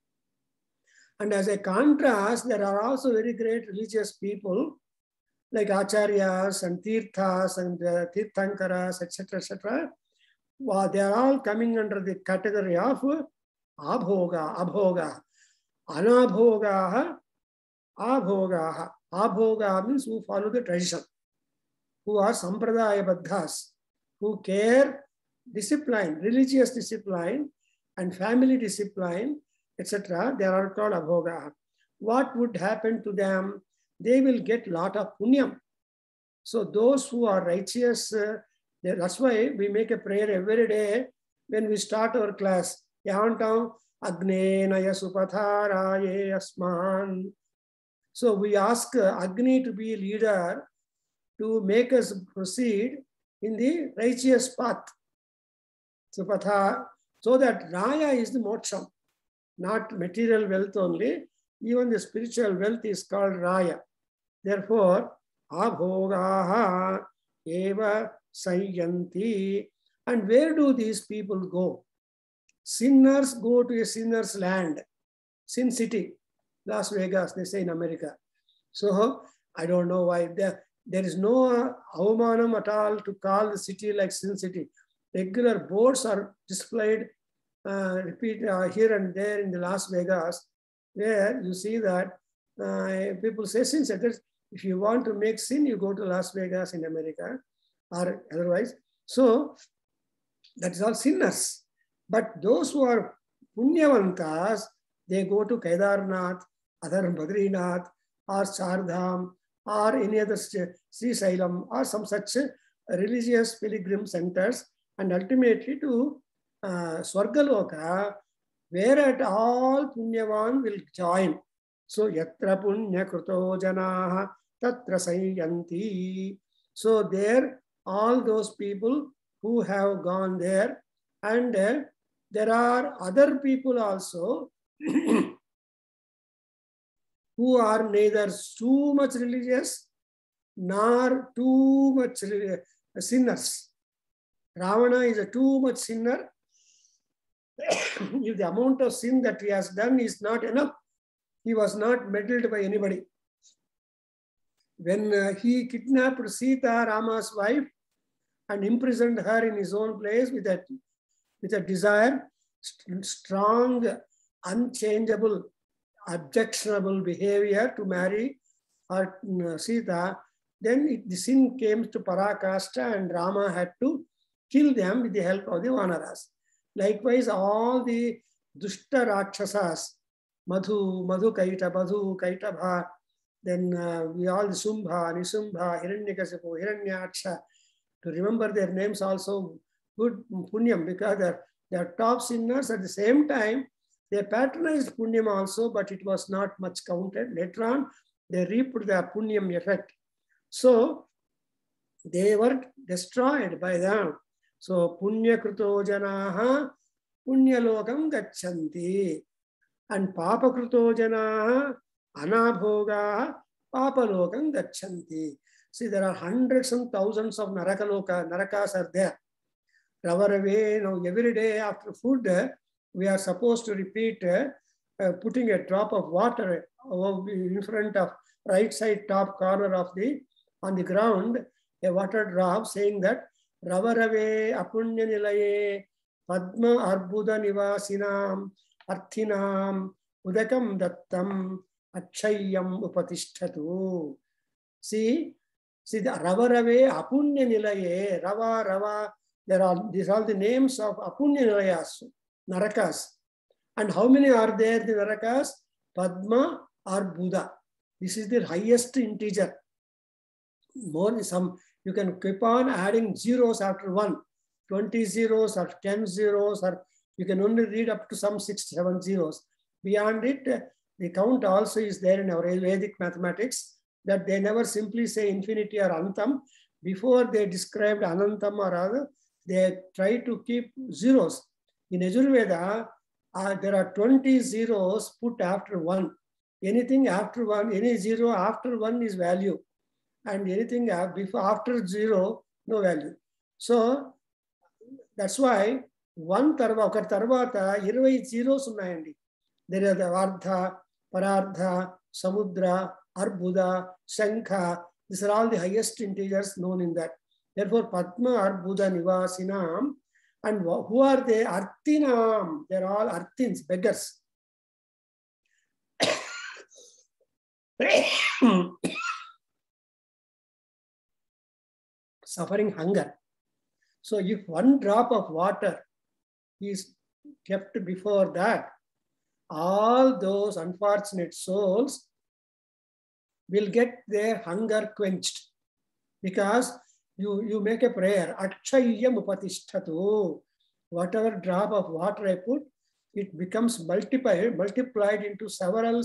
And as a contrast, there are also very great religious people like acharyas and tirthas and tirthankaras, etc., etc. Well, they are all coming under the category of abhoga. Anabhoga, abhoga. Abhoga means who follow the tradition, who are sampradaya baddhas, who care discipline, religious discipline and family discipline, etc. They are called abhoga. What would happen to them? They will get a lot of punyam. So those who are righteous, that's why we make a prayer every day when we start our class. Yavantam Agne Naya Supatharaye Asman. So we ask Agni to be a leader to make us proceed in the righteous path. Supatha, so that Raya is the moksha, not material wealth only. Even the spiritual wealth is called Raya. Therefore, abhogaha eva sayyanti. And where do these people go? Sinners go to a sinner's land, Sin City, Las Vegas, they say in America. So I don't know why there is no avamanam at all to call the city like Sin City. Regular boards are displayed here and there in the Las Vegas, where you see that people say sin. If you want to make sin, you go to Las Vegas in America or otherwise. So that is all sinners. But those who are punyavantas, they go to Kedarnath, other Badrinath, or Chardham, or any other Sri Sailam, or some such religious pilgrim centers, and ultimately to Swargaloka, where at all punyavan will join. So yatra punya kruto janaha tatra sayyanti. So there, all those people who have gone there, and there are other people also who are neither too much religious nor too much sinners. Ravana is a too much sinner. If the amount of sin that he has done is not enough, he was not meddled by anybody. When he kidnapped Sita, Rama's wife, and imprisoned her in his own place with a desire, strong, unchangeable, objectionable behavior to marry her, Sita, then the sin came to Parakasta and Rama had to kill them with the help of the Vanaras. Likewise, all the Dushta Rakshasas, Madhu Kaitabha, then we all the Sumbha, Nishumbha, Hiranyakasipu, Hiranyaksha, to remember their names also good punyam, because they are top sinners. At the same time, they patronized punyam also, but it was not much counted. Later on, they reaped the punyam effect. So they were destroyed by them. So punya kruto janaha punya lokam gachanti, and papa kruto janaha anabhoga papa lokam gachanti. See, there are hundreds and thousands of narakas are there. Our way, every day after food, we are supposed to repeat putting a drop of water in front of right side top corner of on the ground, a water drop, saying that Ravarave Apunya Nilaye Padma Arbuda Nivasinam Arthinam Udakam Dattam Achayam Upatishtatu. See the Ravarave Apunya Nilaye, Rava, these are the names of Apunya Nilayas, Narakas. And how many are there, the Narakas? Padma or Buddha. This is the highest integer. More some, you can keep on adding zeros after 1, 20 zeros or 10 zeros, or you can only read up to some 6, 7 zeros. Beyond it, the count also is there in our Vedic mathematics, that they never simply say infinity or antam. Before they described anantam or other, they try to keep zeros. In Yajurveda, there are 20 zeros put after 1. Anything after 1, any zero after 1 is value. And anything after 0, no value. So that's why one tarvata 20 zeros unnayandi. There are the Ardha, Parardha, Samudra, Arbuda, Shankha. These are all the highest integers known in that. Therefore, Padma, Arbuda, Nivasinam. And who are they? Arthinam. They're all Arthins, beggars. Suffering hunger. So if one drop of water is kept before that, all those unfortunate souls will get their hunger quenched, because you make a prayer, Akshayam Upatishtatu. Whatever drop of water I put, it becomes multiplied into several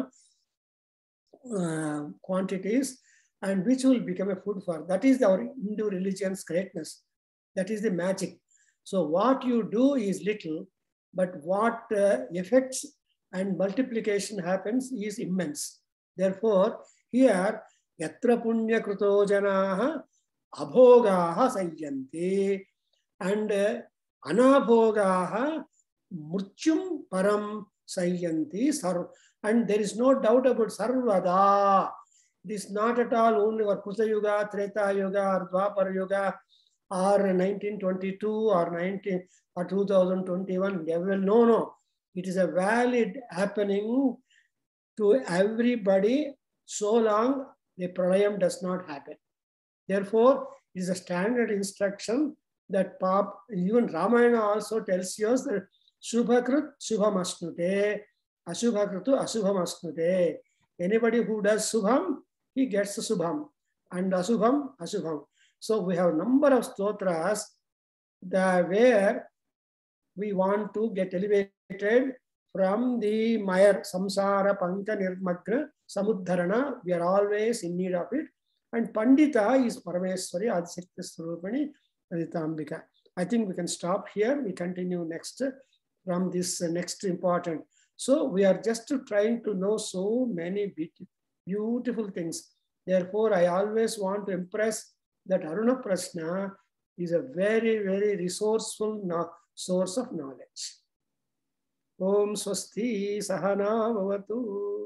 quantities, and which will become a food for. That is our Hindu religion's greatness. That is the magic. So what you do is little, but what effects and multiplication happens is immense. Therefore, here, Yatra Punya Kruto Janaha Abhogaha Sayyanti and Anabhogaha Murchum Param Sayyanti. And there is no doubt about Sarvada. It is not at all only for Kruta Yuga, Treta Yuga, or Dwapar Yuga, or 1922 or 2021. No. It is a valid happening to everybody so long the pralayam does not happen. Therefore, it is a standard instruction that even Ramayana also tells us that Shubhakrut Shubhamasnute, Ashubhakrutu Ashubhamasnute. Anybody who does Subham, he gets Subham, and Asubham, Asubham. So we have a number of stotras where we want to get elevated from the Maya Samsara Panka Nirmagna Samudharana. We are always in need of it. And Pandita is Parameswari Adishakti Swarupani Aditambika. I think we can stop here. We continue next from this next important. So we are just trying to know so many beautiful things. Therefore, I always want to impress that Aruna Prashna is a very, very resourceful source of knowledge. Om Swasti Sahana Bhavatu.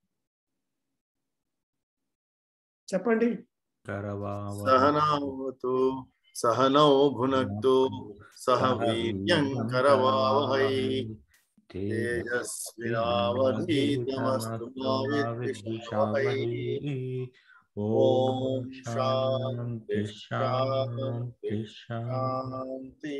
Chapandi. Sahana Bhavatu. Sahanau Bhunaktu. Sahaviryam Karavavahai. Tejasvinavadhitamastu Vidvishavahai. Om Shanti Shanti Shanti.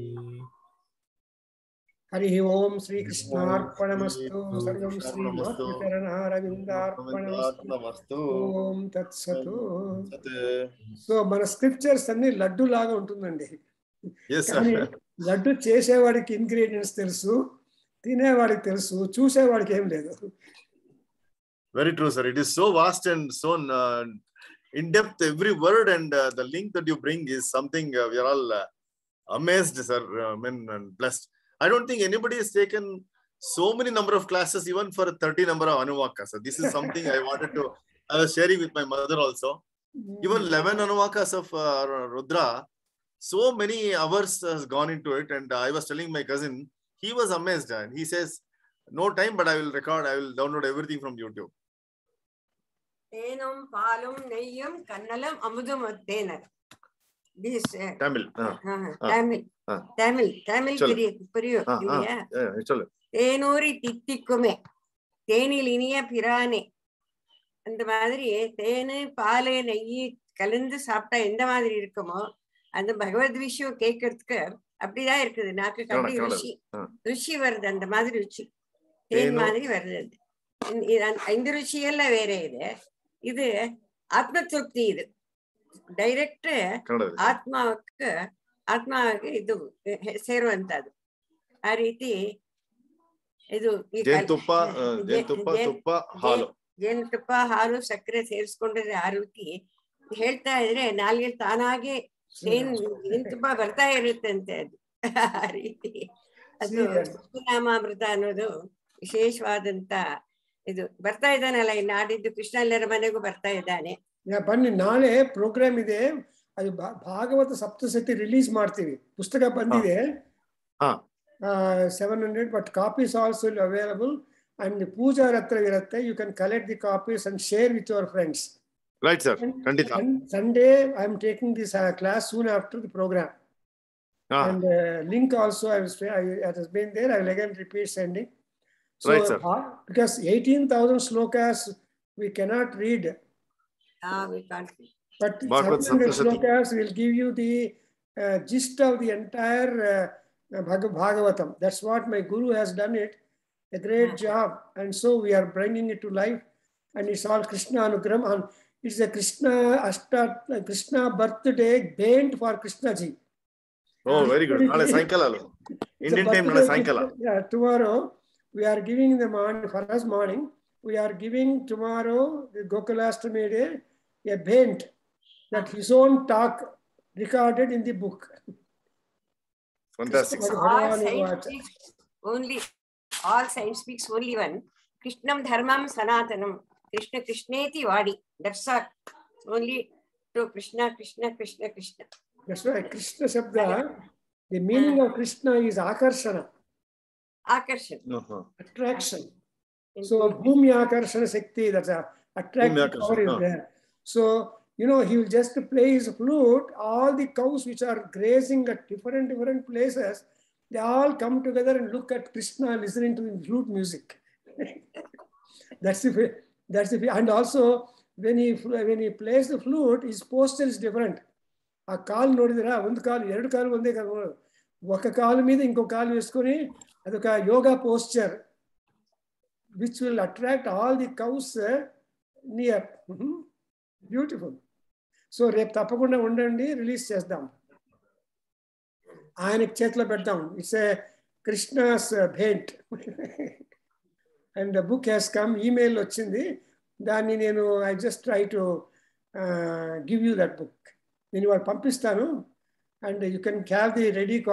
Hari Om Sri Krishna Arpanamastu Sarvam Sri Madhyakarana Ravindarpanamastu Om Tat Satu. So మన scriptures అన్ని లడ్డు లాగా ఉంటుందండి. కానీ లడ్డు చేసేవాడికి ingredients తెలుసు, తినేవాడికి తెలుసు, చూసేవాడికి ఏం లేదు. Very true, sir. It is so vast and so in depth, every word, and the link that you bring is something we are all amazed, sir, and blessed. I don't think anybody has taken so many number of classes, even for 30 number of Anuvakas. So this is something I was sharing with my mother also. Even 11 Anuvakas of Rudra, so many hours has gone into it. And I was telling my cousin, he was amazed. And he says, No time, but I will record. I will download everything from YouTube. தேனும் பாலும் நெய்யும் கண்ணலும் அமுதும் தேனர். This Tamil. Tamil புரியும் இல்லையா? தேனூரி தித்திக்குமே, தேனில் இனிய பிரானே. அந்த மாதிரி தேனு பால் நெய் கலந்து சாப்பிட்டா எந்த மாதிரி இருக்குமோ அந்த பகவத் விஷயம் கேட்கறதுக்கு அப்படிதான் இருக்குது. நாக்கு கட்டி ருசி வருது, அந்த மாதிரி ருசி தேன் மாதிரி வருது. இந்த ருசியெல்லாம் வேற. இது ஆத்ம திருப்தி. இது டைரக்ட் ಆತ್ಮಕ್ಕೆ ಇದು ಸೇರುವಂತದ್ದು. ಆ ರೀತಿ ಇದು ಜೇನುತುಪ್ಪ ಹಾಲು ಸಕ್ಕರೆ ಸೇರಿಸ್ಕೊಂಡ್ರೆ ಆ ರೀತಿ ಹೇಳ್ತಾ ಇದ್ರೆ ನಾಲ್ಗೆ ತಾನಾಗೆ ಜೇನುತುಪ್ಪ ಬರ್ತಾ ಇರುತ್ತಂತೆ. ಅದು ಆ ರೀತಿ ಅದು ನಾಮಾಮೃತ ಅನ್ನೋದು ವಿಶೇಷವಾದಂತ ಇದು. ಬರ್ತಾ ಇದ್ದಾನಲ್ಲ ಈ ನಾಡಿದ್ದು ಕೃಷ್ಣ ಎಲ್ಲರ ಮನೆಗೂ ಬರ್ತಾ ಇದ್ದಾನೆ. ಬನ್ನಿ, ನಾಳೆ ಪ್ರೋಗ್ರಾಮ್ ಇದೆ. ಅದು ಭಾಗವತ ಸಪ್ತಶತಿ ರಿಲೀಸ್ ಮಾಡ್ತೀವಿ. ಪುಸ್ತಕ ಬಂದಿದೆ 700, but copies also available. And Pujara ಹತ್ರ ಇರುತ್ತೆ. You can collect the copies and share with your friends. Right sir, ಖಂಡಿತ. Sunday I am taking this class soon after the programme. And link also it has been there. I will again repeat sending. So, right, sir. Because 18,000 slokas we cannot read. We can't read. But 700 slokas will give you the gist of the entire Bhagavatam. That's what my guru has done it. A great job. And so we are bringing it to life. And it's all Krishna Anugram. And it's a Krishna birthday bent for Krishna ji. Oh, very good. Indian time, yeah, tomorrow we are giving the morning, for us morning, we are giving tomorrow, the Gokulashtami day, a bent that his own talk recorded in the book. Fantastic. All science speaks only one. Krishnam dharmam sanatanam. Krishna Krishneti vadi. That's all. Only to Krishna, Krishna, Krishna, Krishna. That's why Krishna Shabda, the meaning of Krishna is Akarshana. Attraction. So Bhumi Akarshana Shakti, that's a attractive power is there. So, you know, he will just play his flute. All the cows which are grazing at different places, they all come together and look at Krishna listening to the flute music. That's the and also when he plays the flute, his posture is different. ఆ కాలు నోడిదిరా, ಒಂದು కాలు ಎರಡು కాలు ಒಂದೇ కాలు, ఒక కాలు మీద ఇంకో కాలు వేసుకొని అదొక yoga posture which will attract all the cows near. Beautiful. So రేపు తప్పకుండా ఉండండి, రిలీజ్ చేద్దాం, ఆయనకి చేతిలో పెడదాం. It's a Krishna's bhent. And book has come. Email వచ్చింది, దాన్ని నేను I just try to give you that book. నేను వాళ్ళు పంపిస్తాను. And you can have the ready